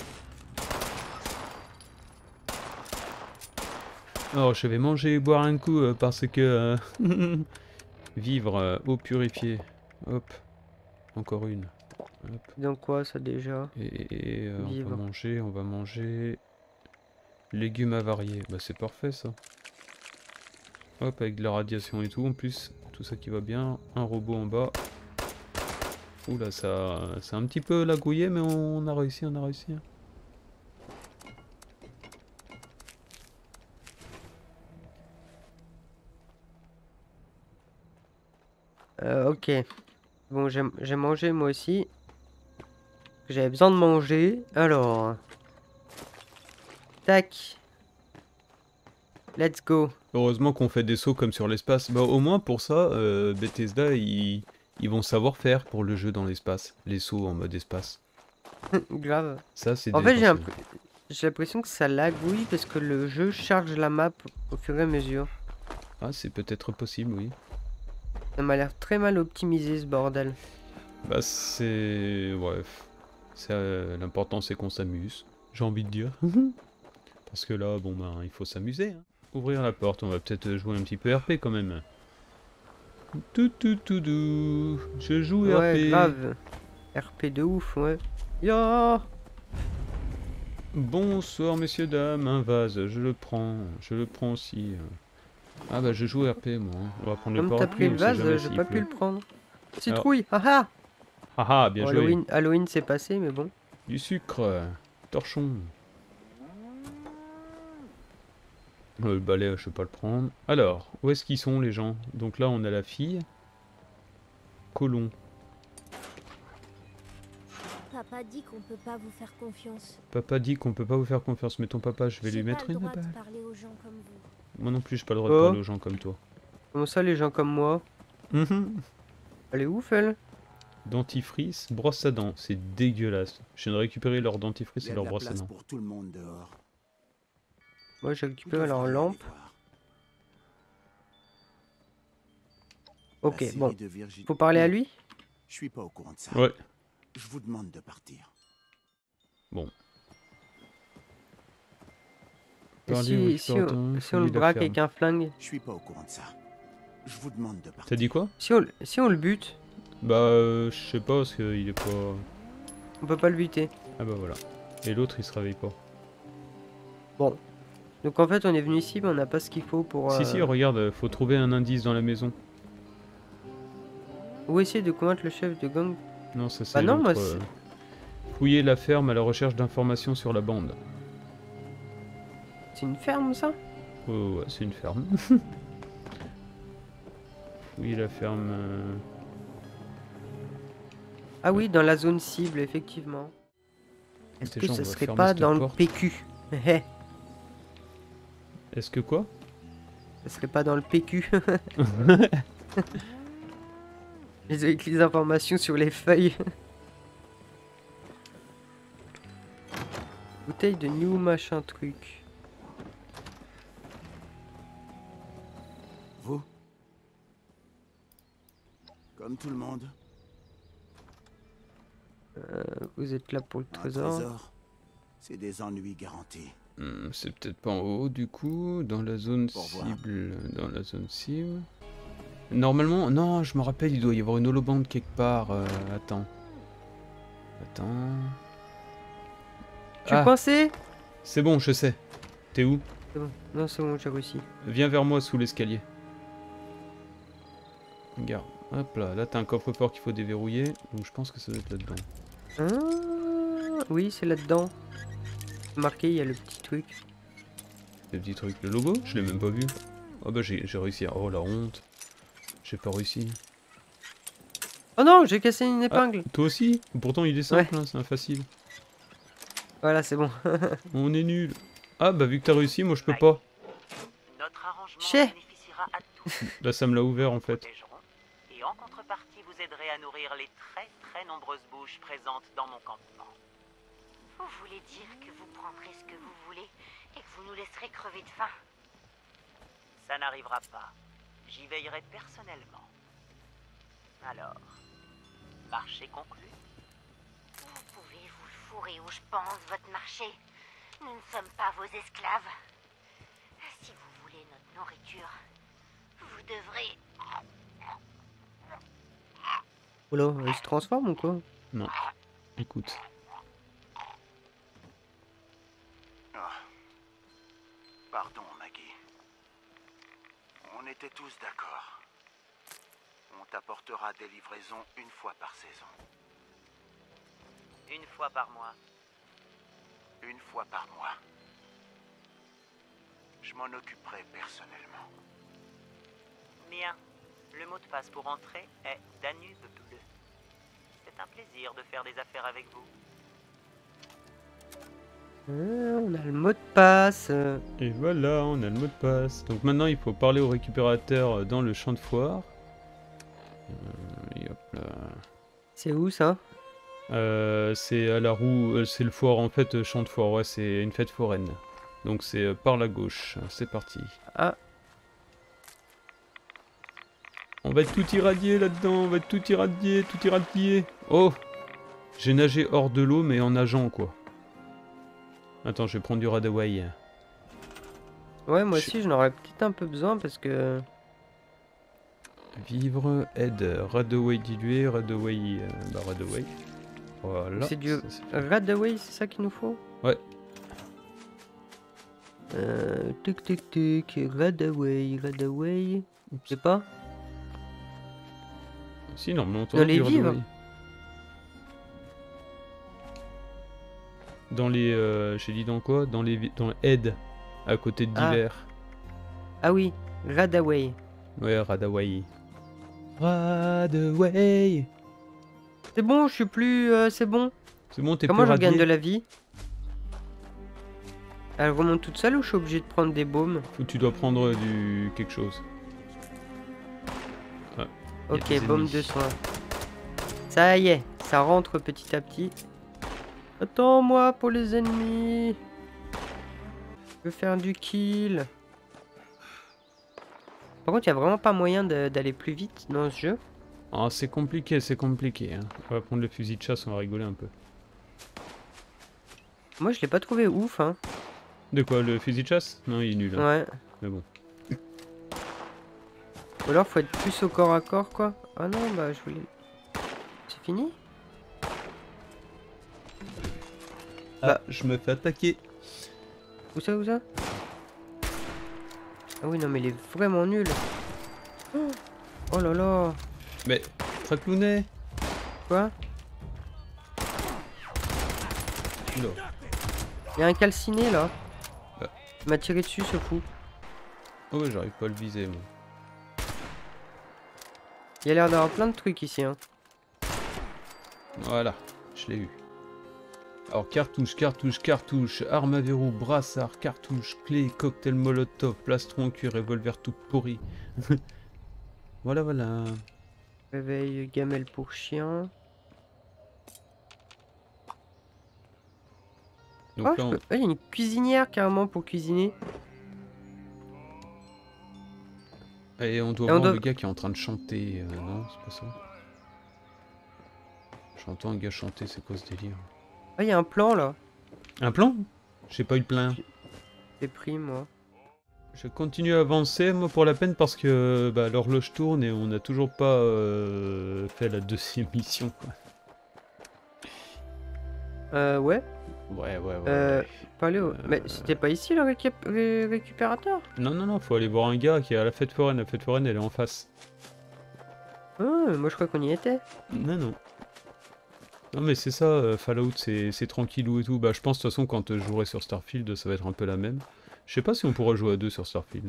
Alors je vais manger et boire un coup parce que... Vivre, eau purifiée. Hop. Encore une. Hop. Donc quoi ça déjà? Et Vivre. on va manger légumes avariés. Bah c'est parfait ça. Hop, avec de la radiation et tout en plus, tout ça qui va bien. Un robot en bas. Oula, ça, c'est un petit peu lagouillé, mais on a réussi, on a réussi. Ok. Bon, j'ai mangé moi aussi. J'avais besoin de manger. Alors. Tac. Let's go. Heureusement qu'on fait des sauts comme sur l'espace. Bah au moins pour ça, Bethesda, ils vont savoir faire pour le jeu dans l'espace. Les sauts en mode espace. Grave. Ça, c'est En fait, essentiel. j'ai l'impression que ça lagouille parce que le jeu charge la map au fur et à mesure. Ah, c'est peut-être possible, oui. Ça m'a l'air très mal optimisé ce bordel. Bah c'est... Bref. L'important c'est qu'on s'amuse, j'ai envie de dire. Parce que là, bon ben, il faut s'amuser. Hein. Ouvrir la porte, on va peut-être jouer un petit peu RP quand même. Tout dou. Je joue Ouais, RP. grave. RP de ouf, ouais. Yo. Bonsoir messieurs, dames, un vase, je le prends aussi. Ah bah je joue RP moi, on va prendre le Comme t'as parapluie, pris le on sait vase, jamais j'ai s'il pas pu pleut. le prendre. Citrouille, haha. Ah ah, bien Bon, joué. Halloween c'est passé, mais bon. Du sucre, torchon. Le balai, je peux pas le prendre. Alors, où est-ce qu'ils sont les gens? Donc là on a la fille. Colon. Papa dit qu'on peut pas vous faire confiance. Papa dit qu'on peut pas vous faire confiance, mais ton papa, je vais lui J'ai mettre pas le une droit de balle. parler aux gens comme vous. Moi non plus, j'ai pas le droit de Oh. parler aux gens comme toi. Comment ça, les gens comme moi? Elle est ouf, elle? Dentifrice, brosse à dents, c'est dégueulasse. Je viens de récupérer leur dentifrice Il y et a leur de la brosse à place dents. pour tout le monde dehors. Moi, j'ai Vous récupéré leur devriez lampe. aller voir. Ok, La série bon. de Virginie- Faut parler à Non, lui? Je suis pas au courant de ça. Ouais, Je vous demande de partir. bon. Et Parler si, au si, récupérateur, on, si on fouiller le la braque ferme. avec un flingue? Je suis pas au courant de ça. Je vous demande de partir. T'as dit quoi? Si on le bute, Bah, je sais pas, parce qu'il est pas... on peut pas le buter. Ah bah voilà. Et l'autre, il se réveille pas. Bon. Donc en fait, on est venu ici, mais on n'a pas ce qu'il faut pour... Si, si, regarde, faut trouver un indice dans la maison. Où essayer de convaincre le chef de gang? Non, ça c'est Bah non, moi, l'autre, c'est- Fouiller la ferme à la recherche d'informations sur la bande. C'est une ferme, ça? Oh, ouais, c'est une ferme. Fouiller la ferme... Ah oui, dans la zone cible, effectivement. Est-ce que Déjà, on ça va serait fermer pas cette dans le porte. PQ? Hé, Est-ce que quoi? ça serait pas dans le PQ. Avec les informations sur les feuilles. Bouteille de new machin truc. Vous Comme tout le monde. Vous êtes là pour le Un trésor. trésor, c'est des ennuis garantis. C'est peut-être pas en haut du coup, dans la zone Au revoir. cible. Dans la zone cible. Normalement, non, je me rappelle, il doit y avoir une holobande quelque part. Attends. Tu Ah, pensais? c'est bon, je sais. T'es où? C'est bon. Non, c'est bon, j'ai réussi. Viens vers moi sous l'escalier. Regarde. Hop là, là t'as un coffre-fort qu'il faut déverrouiller. Donc je pense que ça doit être là-dedans. Ah, oui, c'est là-dedans. Marqué, il y a le petit truc. Le petit truc, le logo? Je l'ai même pas vu. Oh bah j'ai réussi. Oh la honte. J'ai pas réussi. Oh non, j'ai cassé une épingle. Toi aussi? Pourtant il est simple, hein, c'est un facile. Voilà, c'est bon. On est nul. Ah bah vu que t'as réussi, moi je peux pas. Notre arrangement Chais. bénéficiera à tous. Là ça me l'a ouvert en fait. Protégerons, et en contrepartie, vous aiderez à nourrir les très nombreuses bouches présentes dans mon campement. Vous voulez dire que vous prendrez ce que vous voulez et que vous nous laisserez crever de faim? Ça n'arrivera pas. J'y veillerai personnellement. Alors, marché conclu. Vous pouvez vous fourrer où je pense, votre marché. Nous ne sommes pas vos esclaves. Si vous voulez notre nourriture, vous devrez Oula, il se transforme ou quoi? Non. Écoute. Pardon, Maggie. On était tous d'accord. On t'apportera des livraisons une fois par saison. Une fois par mois. Une fois par mois. Je m'en occuperai personnellement. Bien. Le mot de passe pour entrer est Danube bleu. C'est un plaisir de faire des affaires avec vous. On a le mot de passe. Et voilà, on a le mot de passe. Donc maintenant, il faut parler au récupérateur dans le champ de foire. Et hop là. C'est où ça? C'est à la roue, c'est le foire en fait, champ de foire, ouais, c'est une fête foraine. Donc c'est par la gauche, c'est parti. Ah. On va être tout irradié là-dedans, on va être tout irradié. Oh! J'ai nagé hors de l'eau, mais en nageant quoi. Attends, je vais prendre du Radaway. Ouais, moi aussi, j'en aurais peut-être un peu besoin parce que... Vivre, aide, Radaway dilué, Radaway... Radaway. Voilà. C'est du Radaway, c'est ça qu'il nous faut? Ouais. Tic, Radaway. Je sais pas. Si, normalement, Dans les vivres. Dans les... j'ai dit dans quoi? Dans aide, à côté de divers. Ah oui, Radaway. Ouais, Radaway. Radaway. C'est bon, je suis plus... c'est bon. C'est bon, t'es plus Comment je radié. gagne de la vie? Elle remonte toute seule ou je suis obligé de prendre des baumes? Ou tu dois prendre du... quelque chose. Ah, ok, baume de soin. Ça y est, ça rentre petit à petit. Attends-moi pour les ennemis. Je veux faire du kill. Par contre, il n'y a vraiment pas moyen d'aller plus vite dans ce jeu. Ah, c'est compliqué, hein. On va prendre le fusil de chasse, on va rigoler un peu. Moi, je l'ai pas trouvé ouf, hein. De quoi, le fusil de chasse? Non, il est nul. Hein. Ouais. Mais bon. Ou alors, faut être plus au corps à corps, quoi. Ah non, bah, je voulais... C'est fini? Ah, je me fais attaquer. Où ça? Ah oui, non, mais il est vraiment nul. Oh là là. Mais, Traclounet. Quoi? Non. Il y a un calciné, là. Ah. Il m'a tiré dessus, ce fou. Oh ouais, j'arrive pas à le viser, moi. Il y a l'air d'avoir plein de trucs ici, hein. Voilà, je l'ai eu. Alors, cartouche, arme à verrou, brassard, cartouche, clé, cocktail molotov, plastron en cuir, revolver tout pourri. Voilà. Réveil, gamelle pour chien. Donc Oh, là, on... il y a une cuisinière carrément pour cuisiner. Et on doit voir le gars qui est en train de chanter. Non, c'est pas ça. J'entends un gars chanter, c'est quoi ce délire? Ah, il y a un plan là. Un plan? J'ai pas eu de plein. J'ai pris moi. Je continue à avancer, moi, pour la peine, parce que l'horloge tourne et on n'a toujours pas fait la deuxième mission, quoi. Ouais. Ouais. Pas aller au... Mais c'était pas ici le récupérateur? Non, faut aller voir un gars qui est à la fête foraine. La fête foraine, elle est en face. Ah, moi je crois qu'on y était. Non, mais c'est ça, Fallout, c'est tranquillou et tout. Bah, je pense, de toute façon, quand je jouerai sur Starfield, ça va être un peu la même. Je sais pas si on pourra jouer à deux sur Starfield.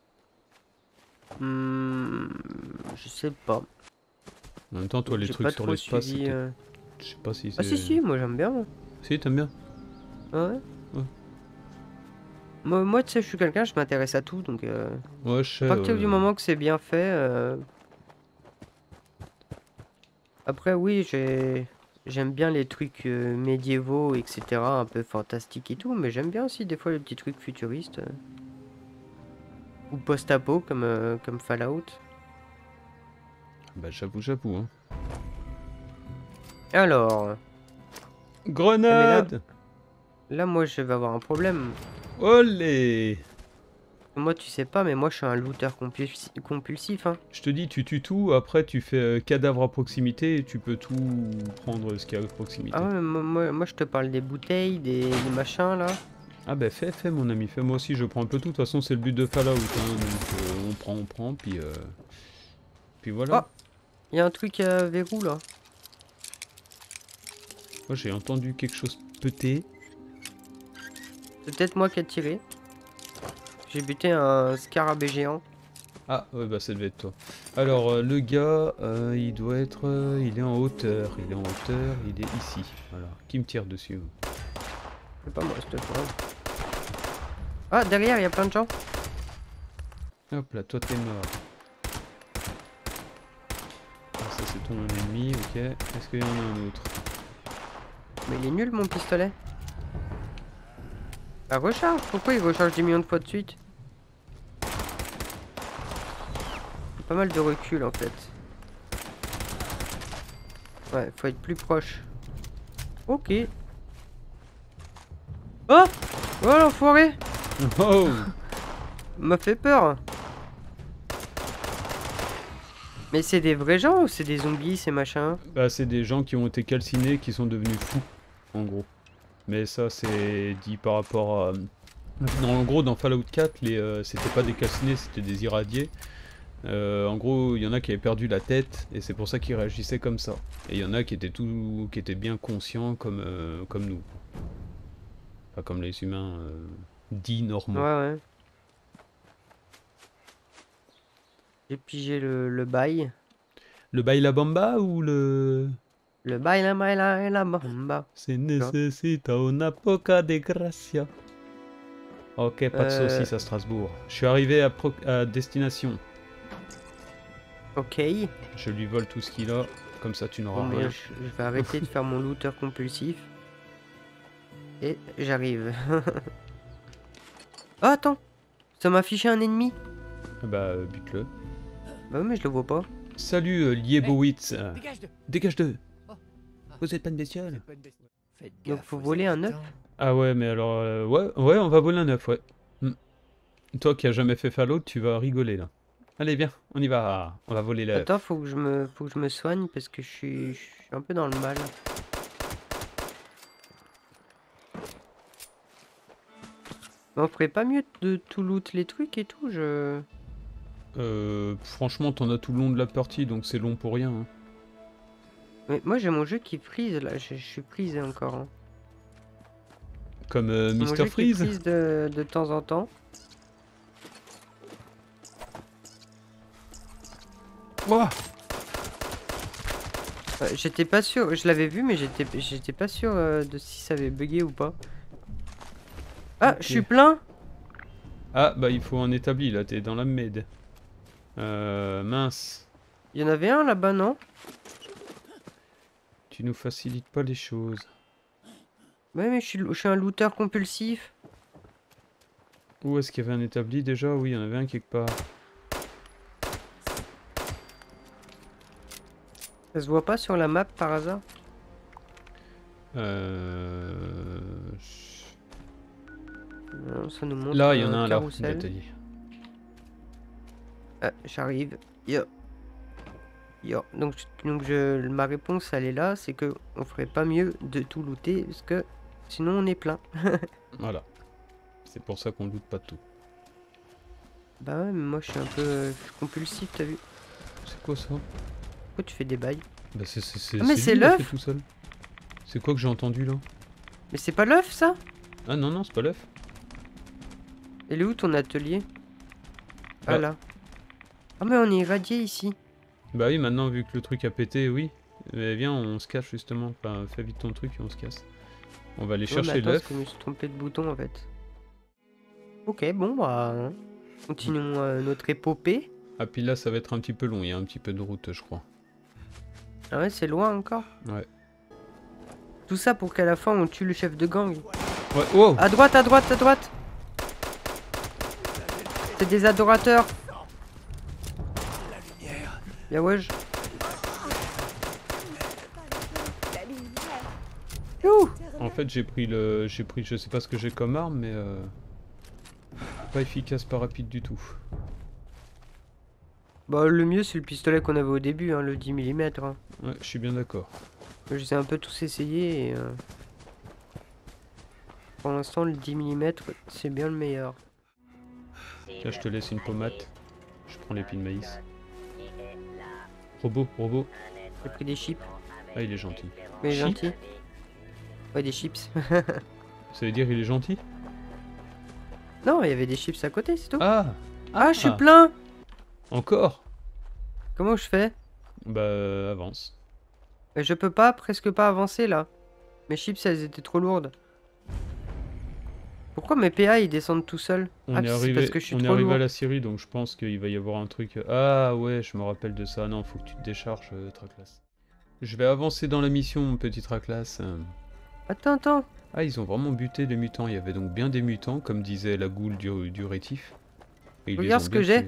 Je sais pas. En même temps, toi, les trucs sur l'espace, suivi, je sais pas si c'est... Ah si, moi j'aime bien. Si, t'aimes bien? Ah ouais. Moi, tu sais, je suis quelqu'un, je m'intéresse à tout, donc... Ouais, je sais. À partir du moment que c'est bien fait... Après, oui, j'aime bien les trucs médiévaux, etc., un peu fantastiques et tout, mais j'aime bien aussi des fois les petits trucs futuristes. Ou post-apo, comme Fallout. Bah, j'avoue, hein. Alors... Grenade! Là, moi, je vais avoir un problème. Olé! Moi, tu sais pas, mais moi, je suis un looter compulsif, hein. Je te dis, tu tues tout, après tu fais cadavre à proximité et tu peux tout prendre ce qu'il y a à proximité. Ah ouais, moi, je te parle des bouteilles, des machins, là. Ah bah fais mon ami, fais moi aussi, je prends un peu tout. De toute façon, c'est le but de Fallout, hein, donc on prend, puis voilà. Oh, il y a un truc à verrou, là. Moi, j'ai entendu quelque chose péter. C'est peut-être moi qui ai tiré. J'ai buté un scarabée géant. Ah ouais bah ça devait être toi. Alors le gars il doit être il est en hauteur, il est ici. Voilà. Qui me tire dessus? C'est pas moi cette fois. Ah derrière il y a plein de gens. Hop là, toi t'es mort. Ah, ça c'est ton ennemi, ok. Est-ce qu'il y en a un autre? Mais il est nul mon pistolet. Ah recharge, pourquoi il recharge 10 millions de fois de suite? Pas mal de recul en fait. Ouais, faut être plus proche. Ok. Oh! Oh l'enfoiré! Oh! M'a fait peur. Mais c'est des vrais gens ou c'est des zombies ces machins? Bah c'est des gens qui ont été calcinés, qui sont devenus fous, en gros. Mais ça c'est dit par rapport à... Non, en gros dans Fallout 4, c'était pas des calcinés, c'était des irradiés. En gros, il y en a qui avaient perdu la tête et c'est pour ça qu'ils réagissaient comme ça. Et il y en a qui étaient bien conscients comme nous. Pas comme les humains dits normaux. Ouais ouais. J'ai pigé le bail. Le bail la bamba ou le... Le bail la bamba. Se necesita una poca de gracia. Ok, pas de saucisse à Strasbourg. Je suis arrivé à destination. Ok. Je lui vole tout ce qu'il a, comme ça tu n'auras Bon, rien. je vais arrêter de faire mon looter compulsif. Et j'arrive. Oh, attends! Ça m'a affiché un ennemi. Bah, bute-le. Bah mais je le vois pas. Salut, Liebowitz. Dégage-le. Dégage-le. Oh. Vous êtes pas une bestiole. C'est pas une bestiole. Faites Donc gaffe faut aux voler un œuf. habitants. Ah ouais, mais alors... ouais, on va voler un œuf, ouais. Toi qui as jamais fait Fallout, tu vas rigoler, là. Allez, viens, on y va. On va voler l'œuf. Attends, faut que je me soigne parce que je suis un peu dans le mal. Mais on ferait pas mieux de tout loot les trucs et tout, Franchement, t'en as tout le long de la partie, donc c'est long pour rien. Hein. Mais moi j'ai mon jeu qui freeze là, je suis freeze encore. Hein. Comme Mon Mr. jeu qui Freeze. freeze de temps en temps. Ouah. J'étais pas sûr, je l'avais vu mais j'étais pas sûr de si ça avait bugué ou pas. Ah, Ok. je suis plein. Ah, bah il faut un établi, là, t'es dans la med. Mince. Il y en avait un là-bas, non? Tu nous facilites pas les choses. Ouais mais je suis un looter compulsif. Où est-ce qu'il y avait un établi déjà? Oui, il y en avait un quelque part. Ça se voit pas sur la map par hasard? Non, ça nous montre Là, il y en a un là, carrousel. t'as dit. Ah, j'arrive. Yo. Yo. Donc ma réponse elle est là, c'est que on ferait pas mieux de tout looter parce que sinon on est plein. Voilà. C'est pour ça qu'on loot pas tout. Bah ouais, mais moi je suis un peu compulsif, t'as vu? C'est quoi ça? Pourquoi tu fais des bails? Bah c'est Ah, mais lui, c'est il a l'œuf. fait tout seul. C'est quoi que j'ai entendu là? Mais c'est pas l'œuf ça? Ah non, c'est pas l'œuf. Elle est où ton atelier? Ah Ah. là. Ah mais on est irradié ici. Bah oui, maintenant vu que le truc a pété, oui. Mais viens, on se cache justement. Enfin, fais vite ton truc et on se casse. On va aller Ouais, mais chercher attends, l'œuf. parce que je me suis trompé de bouton en fait. Ok, bon bah... Continuons notre épopée. Ah puis là, ça va être un petit peu long. Il y a un petit peu de route, je crois. Ah ouais, c'est loin encore. Ouais. Tout ça pour qu'à la fin on tue le chef de gang. Ouais, wow. À droite, à droite, à droite. C'est des adorateurs. Bien ouais. Youhou. En fait, j'ai pris, je sais pas ce que j'ai comme arme, mais pas efficace, pas rapide du tout. Bah, le mieux, c'est le pistolet qu'on avait au début, hein, le 10 mm. Hein. Ouais, je suis bien d'accord. Je les ai un peu tous essayés et... Pour l'instant, le 10 mm, c'est bien le meilleur. Tiens, je te laisse une pommade. Je prends l'épine de maïs. Robot, robot. J'ai pris des chips. Ah, il est gentil. Mais il est Chip gentil. Ouais, des chips. Ça veut dire il est gentil? Non, il y avait des chips à côté, c'est tout. Ah! Ah, je suis plein! Encore? Comment je fais? Bah, avance. Mais je peux pas, presque pas avancer là. Mes chips, elles étaient trop lourdes. Pourquoi mes PA ils descendent tout seuls? On Ah, est c'est arrivé, parce que je suis on est trop arrivé lourd. à la Syrie, donc je pense qu'il va y avoir un truc. Ah ouais, je me rappelle de ça. Non, faut que tu te décharges, Traclas. Je vais avancer dans la mission, mon petit Traclas. Attends. Ah, ils ont vraiment buté les mutants. Il y avait donc bien des mutants, comme disait la goule du rétif. Et ils les Regarde ont ce bien que j'ai. tués.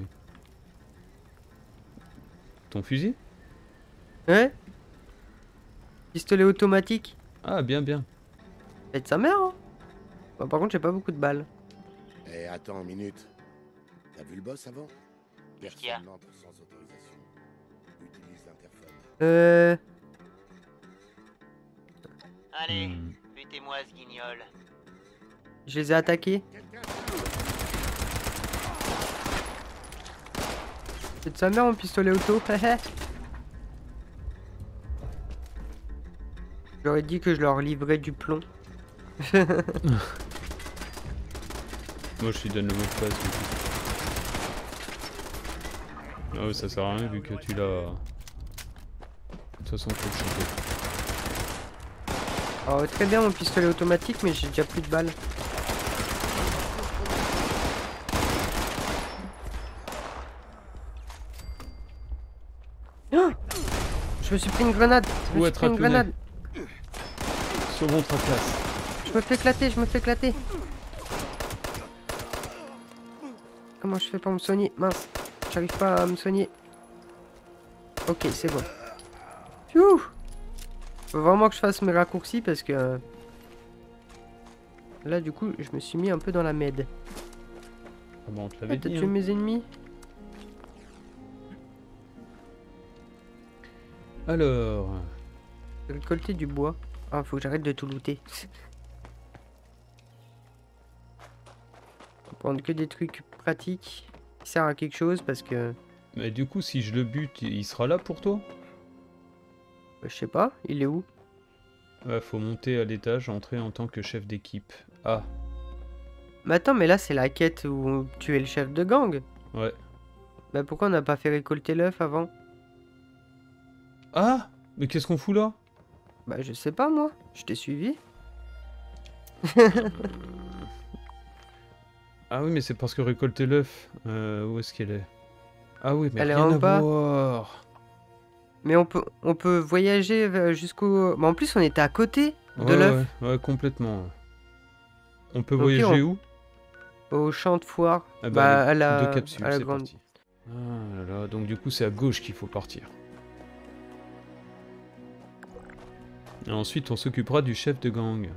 Ton fusil? Ouais. Pistolet automatique. Ah, bien, bien. Faites sa mère, hein. Bah, par contre, j'ai pas beaucoup de balles. Eh, attends une minute. T'as vu le boss avant? Qu'est-ce qu'il y a? Personne n'entre sans autorisation. Utilise l'interphone. Allez, Hmm. butez-moi ce guignol. Je les ai attaqués. Faites sa mère, mon pistolet auto. J'aurais dit que je leur livrais du plomb. Moi, je lui donne le mot de passe. Du coup. Ah ouais, ça sert à rien vu que tu l'as. De toute façon, faut le choper. Alors, très bien mon pistolet automatique, mais j'ai déjà plus de balles. Ah, je me suis pris une grenade. Je me Ouais, suis pris une Traclonet. grenade. Sur mon Traclas. Je me fais éclater. Comment je fais pour me soigner? Mince, j'arrive pas à me soigner. Ok, c'est bon. Pfiou! Faut vraiment que je fasse mes raccourcis parce que... Là, du coup, je me suis mis un peu dans la merde. Ah bah, on te T'as l'avait dit. tué Hein. mes ennemis? Alors. J'ai récolté du bois. Ah, faut que j'arrête de tout looter. Faut prendre que des trucs pratiques qui servent à quelque chose parce que... Mais du coup, si je le bute, il sera là pour toi? Je sais pas, il est où? Ouais, faut monter à l'étage, entrer en tant que chef d'équipe. Ah, Mais attends, mais là c'est la quête où tu es le chef de gang. ouais. Bah pourquoi on n'a pas fait récolter l'œuf avant? Ah! Mais qu'est-ce qu'on fout là? Bah je sais pas moi, je t'ai suivi. Ah oui, mais c'est parce que récolter l'œuf. Où est-ce qu'elle est? Ah oui, mais Elle est rien en à bas. voir. Mais on peut voyager jusqu'au... Mais en plus on était à côté de Ouais, l'œuf. ouais, complètement. On peut Ok, voyager où? Au champ de foire. Ah Bah, allez, à la, deux capsules, à la c'est grande... parti. Ah là là, donc du coup c'est à gauche qu'il faut partir. Et ensuite on s'occupera du chef de gang.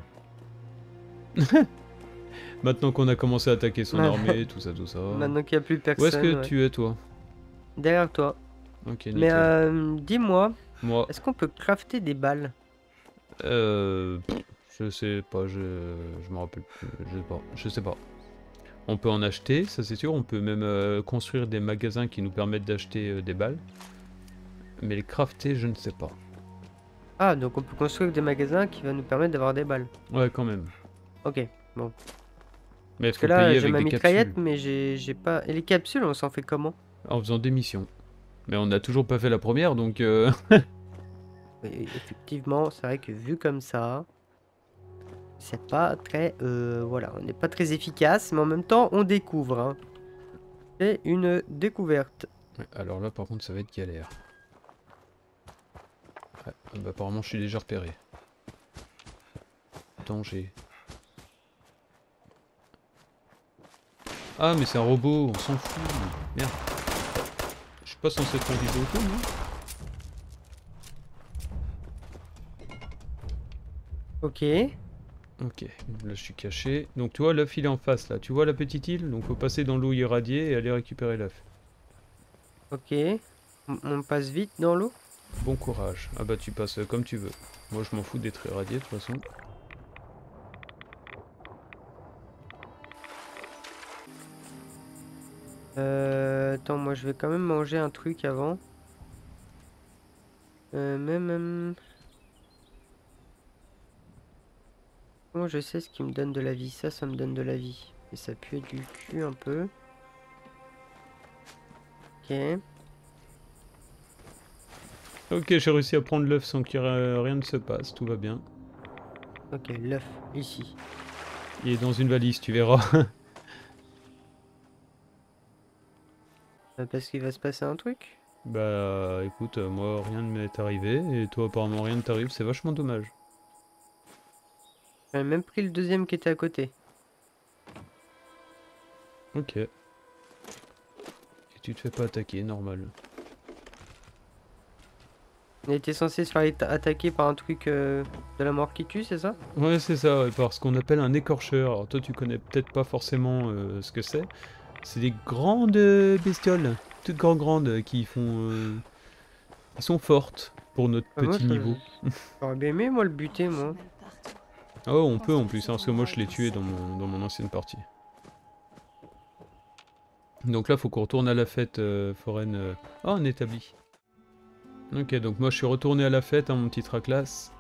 Maintenant qu'on a commencé à attaquer son Ouais. armée, tout ça, tout ça. Maintenant qu'il n'y a plus personne. Où est-ce que ouais. tu es toi? Derrière toi. Ok, Mais nickel. dis-moi, Moi, est-ce qu'on peut crafter des balles? je sais pas, je me rappelle plus, je sais pas. On peut en acheter, ça c'est sûr, on peut même construire des magasins qui nous permettent d'acheter des balles. Mais les crafter, je ne sais pas. Ah, donc on peut construire des magasins qui vont nous permettre d'avoir des balles. Ouais, quand même. Ok, bon. Mais il Parce faut que là, payer j'ai avec ma des mitraillette, capsules. mais j'ai pas... Et les capsules, on s'en fait comment? En faisant des missions. Mais on n'a toujours pas fait la première, donc... Oui, effectivement, c'est vrai que vu comme ça, c'est pas très... voilà, on n'est pas très efficace, mais en même temps, on découvre. Hein. C'est une découverte. Ouais, alors là, par contre, ça va être galère. Ouais, bah, apparemment, je suis déjà repéré. Danger. Ah, mais c'est un robot, on s'en fout. Merde. Je suis pas censé être en vidéo auto, non? Ok. Ok, là je suis caché. Donc tu vois l'œuf il est en face là, tu vois la petite île? Donc faut passer dans l'eau irradiée et aller récupérer l'œuf. Ok. On passe vite dans l'eau? Bon courage. Ah bah tu passes comme tu veux. Moi je m'en fous d'être irradié de toute façon. Attends, moi je vais quand même manger un truc avant. Comment je sais ce qui me donne de la vie? Ça me donne de la vie. Et ça pue du cul un peu. Ok. Ok, j'ai réussi à prendre l'œuf sans que rien ne se passe, tout va bien. Ok, l'œuf, ici. Il est dans une valise, tu verras. Parce qu'il va se passer un truc? Bah écoute, moi rien ne m'est arrivé et toi apparemment rien ne t'arrive, c'est vachement dommage. J'ai même pris le deuxième qui était à côté. Ok. Et tu te fais pas attaquer, normal. Il était censé se faire attaquer par un truc de la mort qui tue, c'est ça? Ouais, c'est ça, ouais, par ce qu'on appelle un écorcheur. Alors toi tu connais peut-être pas forcément ce que c'est. C'est des grandes bestioles, toutes grandes, qui font... Elles sont fortes pour notre petit niveau. J'aurais bien aimé moi le buter moi. Ah ouais, on peut en plus, hein, parce que moi je l'ai tué dans mon ancienne partie. Donc là faut qu'on retourne à la fête foraine. Oh, on est établi. Ok, donc moi je suis retourné à la fête, hein, mon petit Traclas.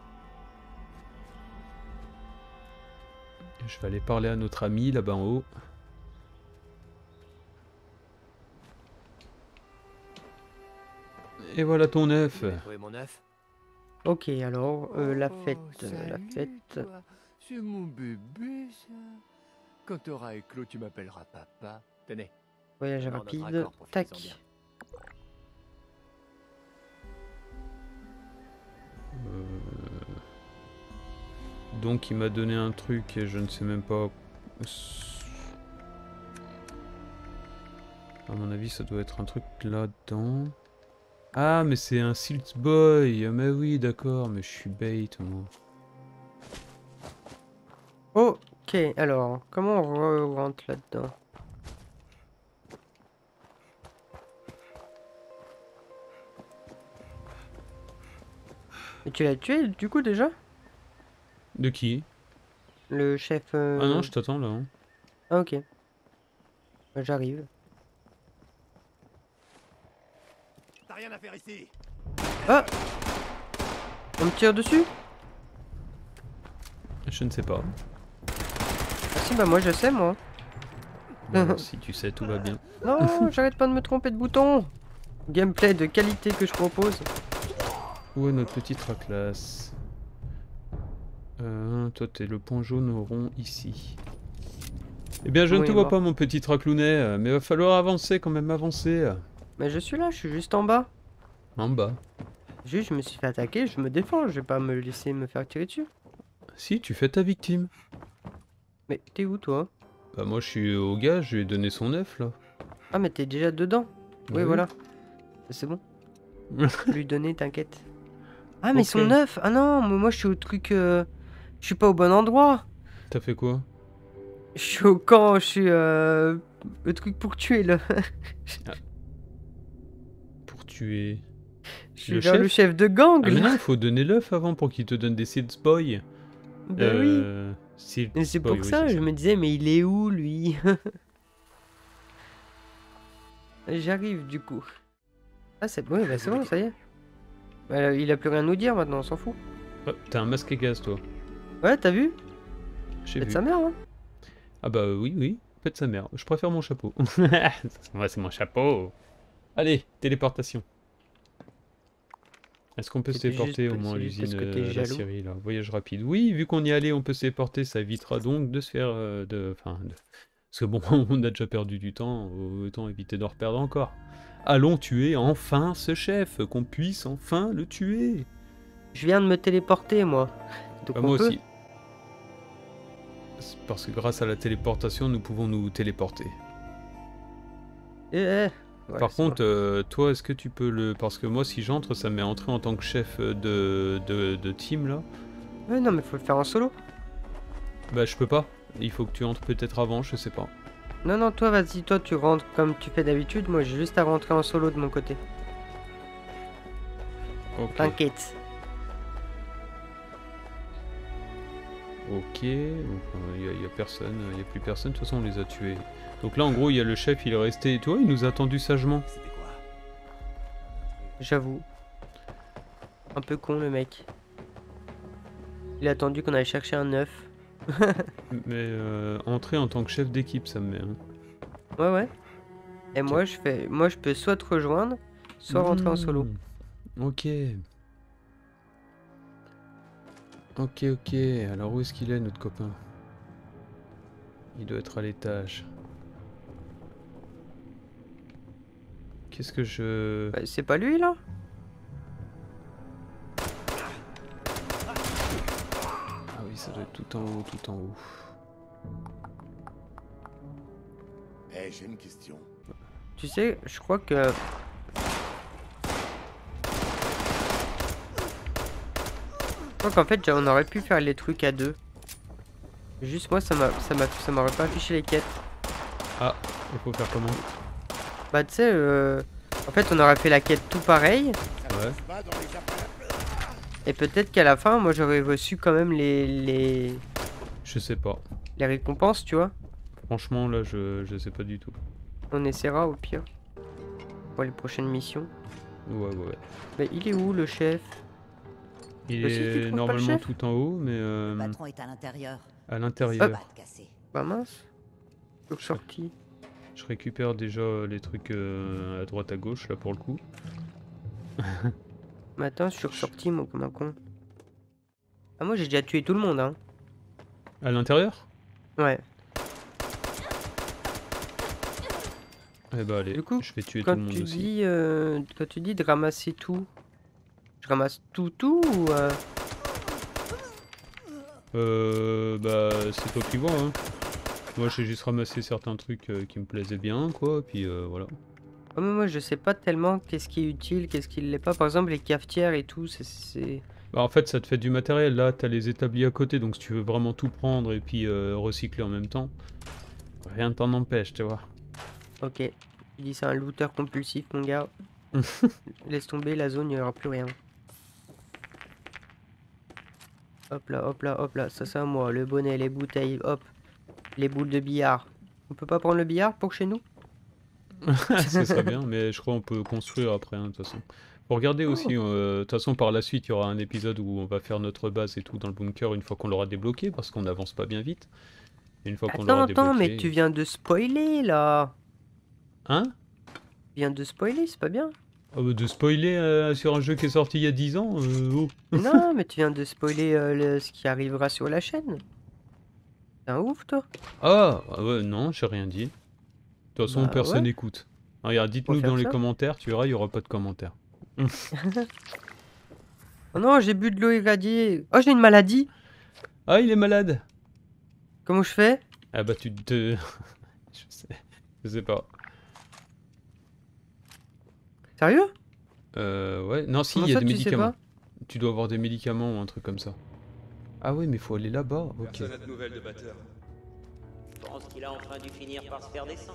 Je vais aller parler à notre ami là-bas en haut. Et voilà ton œuf. Oui, mon œuf. Ok, alors la fête, C'est mon bébé, ça. Quand t'auras éclos, tu m'appelleras papa. Tenez. Voyage Dans notre rapide. accord, Tac. profitez-en bien. Donc il m'a donné un truc et je ne sais même pas... À mon avis ça doit être un truc là-dedans. Ah mais c'est un Silt Boy. Mais oui d'accord, mais je suis bait moi. Ok, alors, comment on rentre là-dedans? Et tu l'as tué du coup déjà? De qui? Le chef... Ah non, je t'attends là. Hein. Ah ok. Bah, j'arrive. T'as rien à faire ici. Ah! On me tire dessus? Je ne sais pas. Ah si, bah moi je sais moi. Bon, alors, si tu sais, tout va bien. Non, j'arrête pas de me tromper de bouton. Gameplay de qualité que je propose. Où est notre petit Traclas? Toi t'es le point jaune rond ici. Eh bien je ne Oui, te vois bon. pas mon petit Traclounet, mais va falloir avancer quand même, avancer. Mais je suis là, je suis juste en bas. En bas. Juste, je me suis fait attaquer, je me défends, je vais pas me laisser me faire tirer dessus. Si, tu fais ta victime. Mais t'es où toi? Bah moi je suis au gars, je lui ai donné son œuf là. Ah mais t'es déjà dedans. Bah Oui oui. voilà. C'est bon. Lui donner, t'inquiète. Ah mais Ok. son œuf. Ah non, mais moi je suis au truc... Je suis pas au bon endroit. T'as fait quoi? Je suis au camp, je suis... Le truc pour tuer là. Pour tuer... Je suis vers le chef de gang. Ah mais là. non, il faut donner l'œuf avant pour qu'il te donne des Seeds Boy. Bah oui. Seeds Et c'est Boy, pour oui, ça, c'est je me disais, mais il est où lui? J'arrive du coup. Ah c'est bon, bah, c'est bon, ça y est. Bah, il a plus rien à nous dire maintenant, on s'en fout. Oh, t'as un masque à gaz toi. Ouais, t'as vu? J'ai Pète vu. sa mère, hein. Ah bah oui, oui, pète sa mère. Je préfère mon chapeau. Moi c'est mon chapeau. Allez, téléportation. Est-ce qu'on peut se C'était téléporter juste- au moins à c'est juste l'usine parce que t'es la jaloux. Syrie là? Voyage rapide. Oui, vu qu'on y est allé, on peut se téléporter, ça évitera donc de se faire Parce que bon, on a déjà perdu du temps, autant éviter d'en reperdre encore. Allons tuer enfin ce chef, qu'on puisse enfin le tuer. Je viens de me téléporter, moi. Donc Ah, on moi peut. aussi. C'est parce que grâce à la téléportation, nous pouvons nous téléporter. Ouais, Par c'est contre, toi, est-ce que tu peux le... Parce que moi, si j'entre, ça me met entré en tant que chef de team, là. bon. Ouais, non, mais faut le faire en solo. Bah je peux pas. Il faut que tu entres peut-être avant, je sais pas. Non, non, toi, vas-y, toi, tu rentres comme tu fais d'habitude. Moi, j'ai juste à rentrer en solo de mon côté. Ok. T'inquiète. Ok, il y a personne, il y a plus personne, de toute façon on les a tués. Donc là en gros il y a le chef, il est resté, tu vois, il nous a attendu sagement. J'avoue. Un peu con, le mec. Il a attendu qu'on aille chercher un œuf. Mais entrer en tant que chef d'équipe ça me met. Hein. Ouais, ouais. Et moi, je peux soit te rejoindre, soit rentrer en solo. Ok. Ok, ok. Alors où est-ce qu'il est notre copain? Il doit être à l'étage. Qu'est-ce que je... Bah, c'est pas lui, là? Ah oui, ça doit être tout en haut, tout en haut. Eh, j'ai une question. Tu sais, je crois que... Je crois qu'en fait, on aurait pu faire les trucs à deux. Juste moi, ça m'aurait pas affiché les quêtes. Ah, il faut faire comment? Bah, tu sais, en fait, on aurait fait la quête tout pareil. Ouais. Et peut-être qu'à la fin, moi, j'aurais reçu quand même les Je sais pas. récompenses, tu vois. Franchement, là, je sais pas du tout. On essaiera au pire. Pour les prochaines missions. Ouais, ouais. Mais il est où, le chef? Il Aussi, tu trouves pas est le normalement chef tout en haut, mais Le patron est à l'intérieur. à l'intérieur. Pas de casser. Bah mince. Donc sorti. Je récupère déjà les trucs à droite à gauche, là, pour le coup. Mais attends, je suis ressorti, moi, comme un con. Ah, moi, j'ai déjà tué tout le monde, hein. À l'intérieur? Ouais. Eh bah allez, Du coup, je vais tuer tout Quand le monde tu aussi. dis, quand tu dis de ramasser tout, je ramasse tout ou Bah c'est toi qui vois, hein. Moi j'ai juste ramassé certains trucs qui me plaisaient bien, quoi, puis voilà. Oh, mais moi, je sais pas tellement qu'est-ce qui est utile, qu'est-ce qui l'est pas. Par exemple, les cafetières et tout, c'est... Bah en fait ça te fait du matériel, là t'as les établis à côté, donc si tu veux vraiment tout prendre et puis recycler en même temps, rien ne t'en empêche, tu vois. Ok. Tu dis c'est un looter compulsif, mon gars. Laisse tomber, la zone, il n'y aura plus rien. Hop là, hop là, hop là. Ça, c'est à moi. Le bonnet, les bouteilles, hop. Les boules de billard. On peut pas prendre le billard pour chez nous? Ça serait bien, mais je crois qu'on peut construire après, hein, de toute façon. Faut regarder aussi, de toute façon par la suite il y aura un épisode où on va faire notre base et tout dans le bunker une fois qu'on l'aura débloqué, parce qu'on n'avance pas bien vite. Et une fois qu'on l'aura Attends, débloqué... mais tu viens de spoiler, là. Hein? Tu viens de spoiler, c'est pas bien. Ah bah, de spoiler sur un jeu qui est sorti il y a 10 ans oh. Non, mais tu viens de spoiler ce qui arrivera sur la chaîne. T'es un ouf, toi. Ah ouais, non, j'ai rien dit. De toute façon, Bah, personne ouais. n'écoute. Regarde, dites-nous faire dans les ça. commentaires, tu verras, il n'y aura pas de commentaires. Oh non, j'ai bu de l'eau irradiée. Oh, j'ai une maladie. Ah, il est malade. Comment je fais? Ah bah tu te... je sais pas. Sérieux? Ouais, non si, Comment il y a ça, des tu sais médicaments. pas? Tu dois avoir des médicaments ou un truc comme ça. Ah oui, mais faut aller là-bas, ok. Personne n'a de nouvelles de batteur. Je pense qu'il a enfin dû finir par se faire descendre.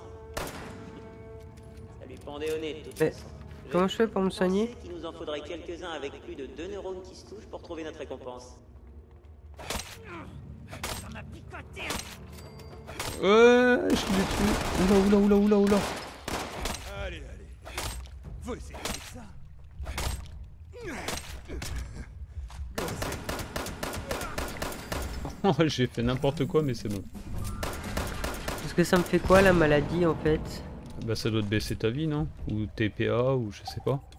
Ça lui pendait au nez de toute Mais façon. comment je fais pour me soigner? Il nous en faudrait quelques-uns avec plus de 2 neurones qui se touchent pour trouver notre récompense. Ça m'a picoté. Ouais, je l'ai tué. Oula. Allez, allez. Faut essayer avec ça. Oh, j'ai fait n'importe quoi, mais c'est bon. Parce que ça me fait quoi, la maladie, en fait? Bah ça doit te baisser ta vie, non? Ou TPA, ou je sais pas.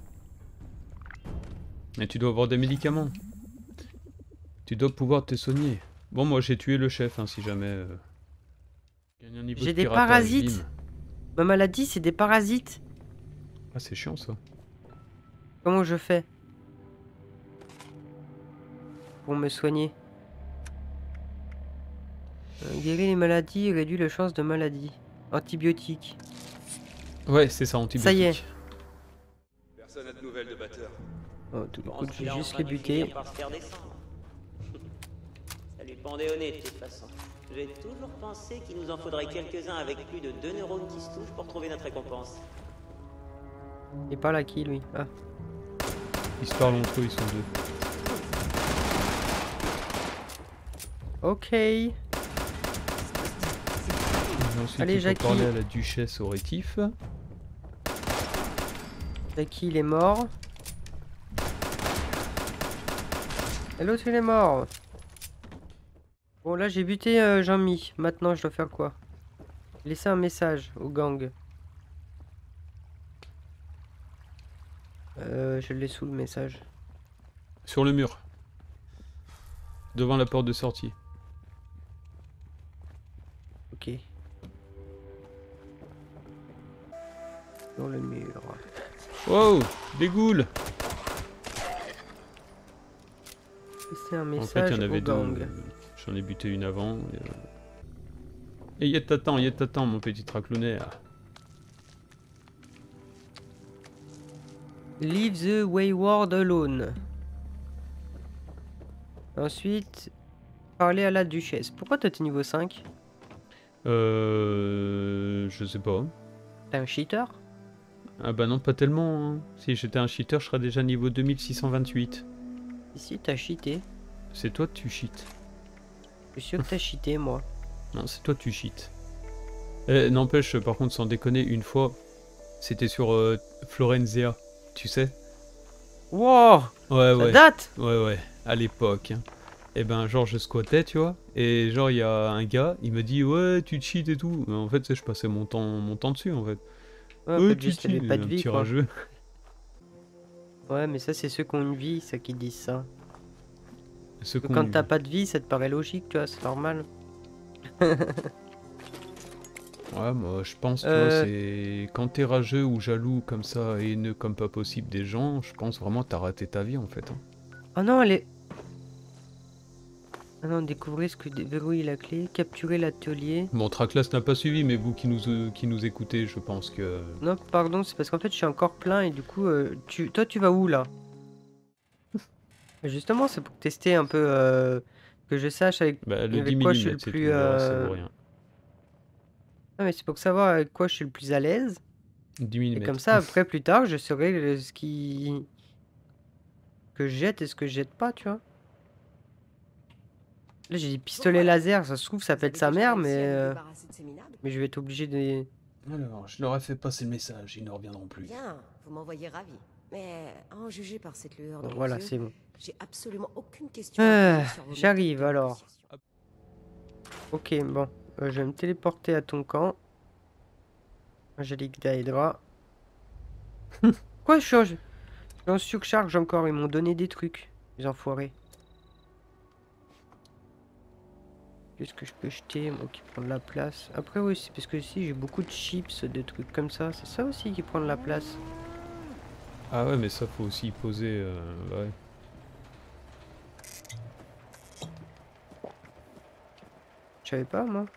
Mais tu dois avoir des médicaments. Tu dois pouvoir te soigner. Bon, moi j'ai tué le chef, hein, si jamais... gagne un niveau J'ai de des piratage, parasites. bim. Ma maladie, c'est des parasites. Ah, c'est chiant ça. Comment je fais pour me soigner? Guérir les maladies, réduit les chances de maladie. Antibiotiques. Ouais, c'est ça, antibiotique. Ça y est. Personne n'a de nouvelles de batteur. Oh, Je pense écoute, je qu'il vais a juste enfin les dû buter. finir par se faire descendre. Ça lui pendais au nez de toute façon. J'ai toujours pensé qu'il nous en faudrait quelques-uns avec plus de 2 neurones qui se touchent pour trouver notre récompense. Il parle à qui lui? Ah. Ils se parlent entre eux, ils sont deux. Ok. Et ensuite, Allez, il faut Jackie. parler à la duchesse au rétif. Jackie il est mort. Et l'autre il est mort. Bon là j'ai buté Jean-Mi. Maintenant je dois faire quoi? Laisser un message au gang. Je l'ai sous le message. Sur le mur. Devant la porte de sortie. Ok. Sur le mur. Wow, des ghouls. Laisser un En fait, message il y en avait au deux. gang. J'en ai buté une avant. Et Yet-t'attends, mon petit traclonnaire. Leave the wayward alone. Ensuite, parler à la duchesse. Pourquoi toi t'es niveau 5? Je sais pas. T'es un cheater? Ah bah non, pas tellement. Hein. Si j'étais un cheater, je serais déjà niveau 2628. Ici t'as cheaté. C'est toi que tu cheats. Je suis sûr que t'as cheaté moi. Non, c'est toi que tu cheats. N'empêche, par contre, sans déconner, une fois, c'était sur Florenzia, tu sais. Wow! Ouais, Ça ouais. date! Ouais, à l'époque. Hein. Et ben, genre, je squattais, tu vois. Et genre, il y a un gars, il me dit, ouais, tu cheats et tout. Mais en fait, tu sais, je passais mon temps dessus, en fait. Ouais, en fait, juste t'avais pas de un vie petit quoi. rageux. Ouais, mais ça c'est ceux qui ont une vie, ça qui disent ça. Ceux qu'on Quand lui- t'as pas de vie, ça te paraît logique, tu vois, c'est normal. Ouais, moi, je pense, tu vois, c'est... Quand t'es rageux ou jaloux comme ça, haineux comme pas possible des gens, je pense vraiment que t'as raté ta vie, en fait. Hein. Oh non, elle est... Ah non, découvrez ce que verrouille la clé, capturer l'atelier. Bon, Traclas n'a pas suivi, mais vous qui nous écoutez, je pense que... Non, pardon, c'est parce qu'en fait je suis encore plein et du coup, toi tu vas où là? Justement, c'est pour tester un peu, que je sache avec, Bah, le 10 avec quoi je suis mm, le c'est plus... tout, alors, ça vaut rien. Non mais c'est pour savoir avec quoi je suis le plus à l'aise. 10 Et mm. comme ça, après, plus tard, je saurai ce qui... que je jette et ce que je jette pas, tu vois. Là, j'ai des pistolets laser, ça se trouve, ça pète sa mère, mais je vais être obligé de... Alors, je leur ai fait passer le message, ils ne reviendront plus. Bien, vous m'envoyez ravi. Mais à en juger par cette lueur dans Bon, les voilà, yeux, c'est bon. j'ai absolument aucune question à poser sur vos J'arrive méthodes de alors. négociation. Ok, bon. Je vais me téléporter à ton camp. Angélique Daedra. Quoi, je suis en surcharge encore, ils m'ont donné des trucs, les enfoirés. Qu'est-ce que je peux jeter, moi, qui prend de la place? Après, oui, c'est parce que si j'ai beaucoup de chips, de trucs comme ça. C'est ça aussi qui prend de la place. Ah ouais, mais ça, faut aussi y poser... ouais. Je savais pas, moi.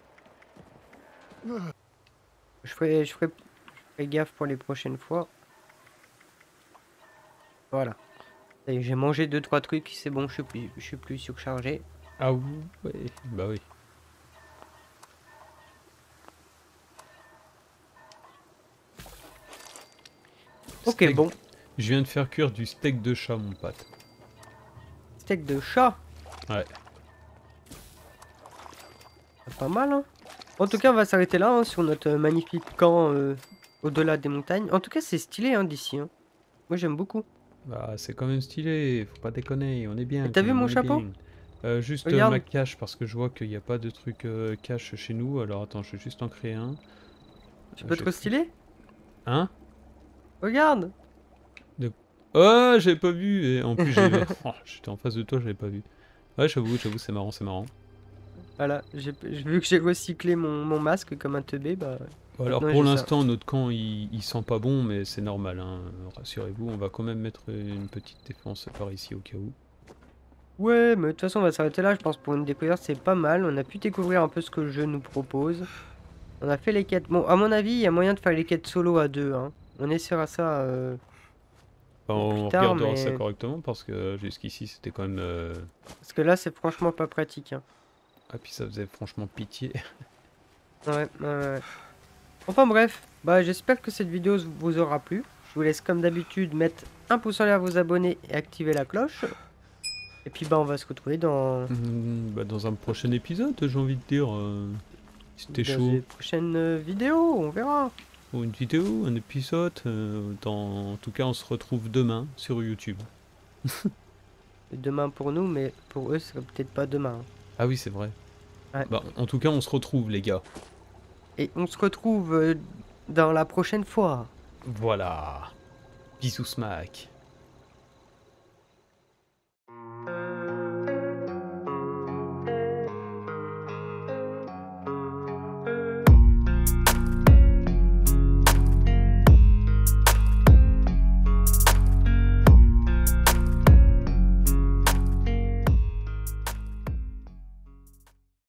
Je ferai gaffe pour les prochaines fois. Voilà. Ça y est, j'ai mangé 2-3 trucs, c'est bon, je suis plus surchargé. Ah ouais, bah oui. Ok, Steak- bon. Je viens de faire cuire du steak de chat, mon pote. Steak de chat. Ouais. C'est pas mal, hein. En tout cas, on va s'arrêter là, hein, sur notre magnifique camp au-delà des montagnes. En tout cas, c'est stylé, hein, d'ici. Hein. Moi, j'aime beaucoup. Bah, c'est quand même stylé, faut pas déconner, on est bien. Et t'as quand vu même, mon on est chapeau? bien. Juste Regarde. ma cache, parce que je vois qu'il n'y a pas de truc cache chez nous. Alors attends, je vais juste en créer un. Tu peux trop stylé? Hein? Regarde. Oh, j'avais pas vu. Et en plus, j'étais en face de toi, j'avais pas vu. Ouais, j'avoue, c'est marrant, c'est marrant. Voilà, vu que j'ai recyclé mon masque comme un teubé, bah... Bon, alors maintenant, pour j'ai ça. l'instant, notre camp, il sent pas bon, mais c'est normal, hein. Rassurez-vous, on va quand même mettre une petite défense par ici au cas où. Ouais, mais de toute façon, on va s'arrêter là, je pense, pour une découverte, c'est pas mal. On a pu découvrir un peu ce que le jeu nous propose. On a fait les quêtes... Bon, à mon avis, il y a moyen de faire les quêtes solo à deux, hein. On essaiera ça On plus tard, regardera ça mais... correctement parce que jusqu'ici c'était quand même... Parce que là, c'est franchement pas pratique. Hein. Ah puis ça faisait franchement pitié. Ouais. Enfin bref, bah j'espère que cette vidéo vous aura plu. Je vous laisse comme d'habitude mettre un pouce en l'air, vous abonner et activer la cloche. Et puis bah on va se retrouver dans... dans un prochain épisode, j'ai envie de dire. C'était chaud. Dans une prochaine vidéo, on verra. Ou une vidéo, un épisode. En tout cas, on se retrouve demain sur YouTube. Demain pour nous, mais pour eux, ce serait peut-être pas demain. Ah oui, c'est vrai. Ouais. Bah, en tout cas, on se retrouve, les gars. Et on se retrouve dans la prochaine fois. Voilà. Bisous, Smack.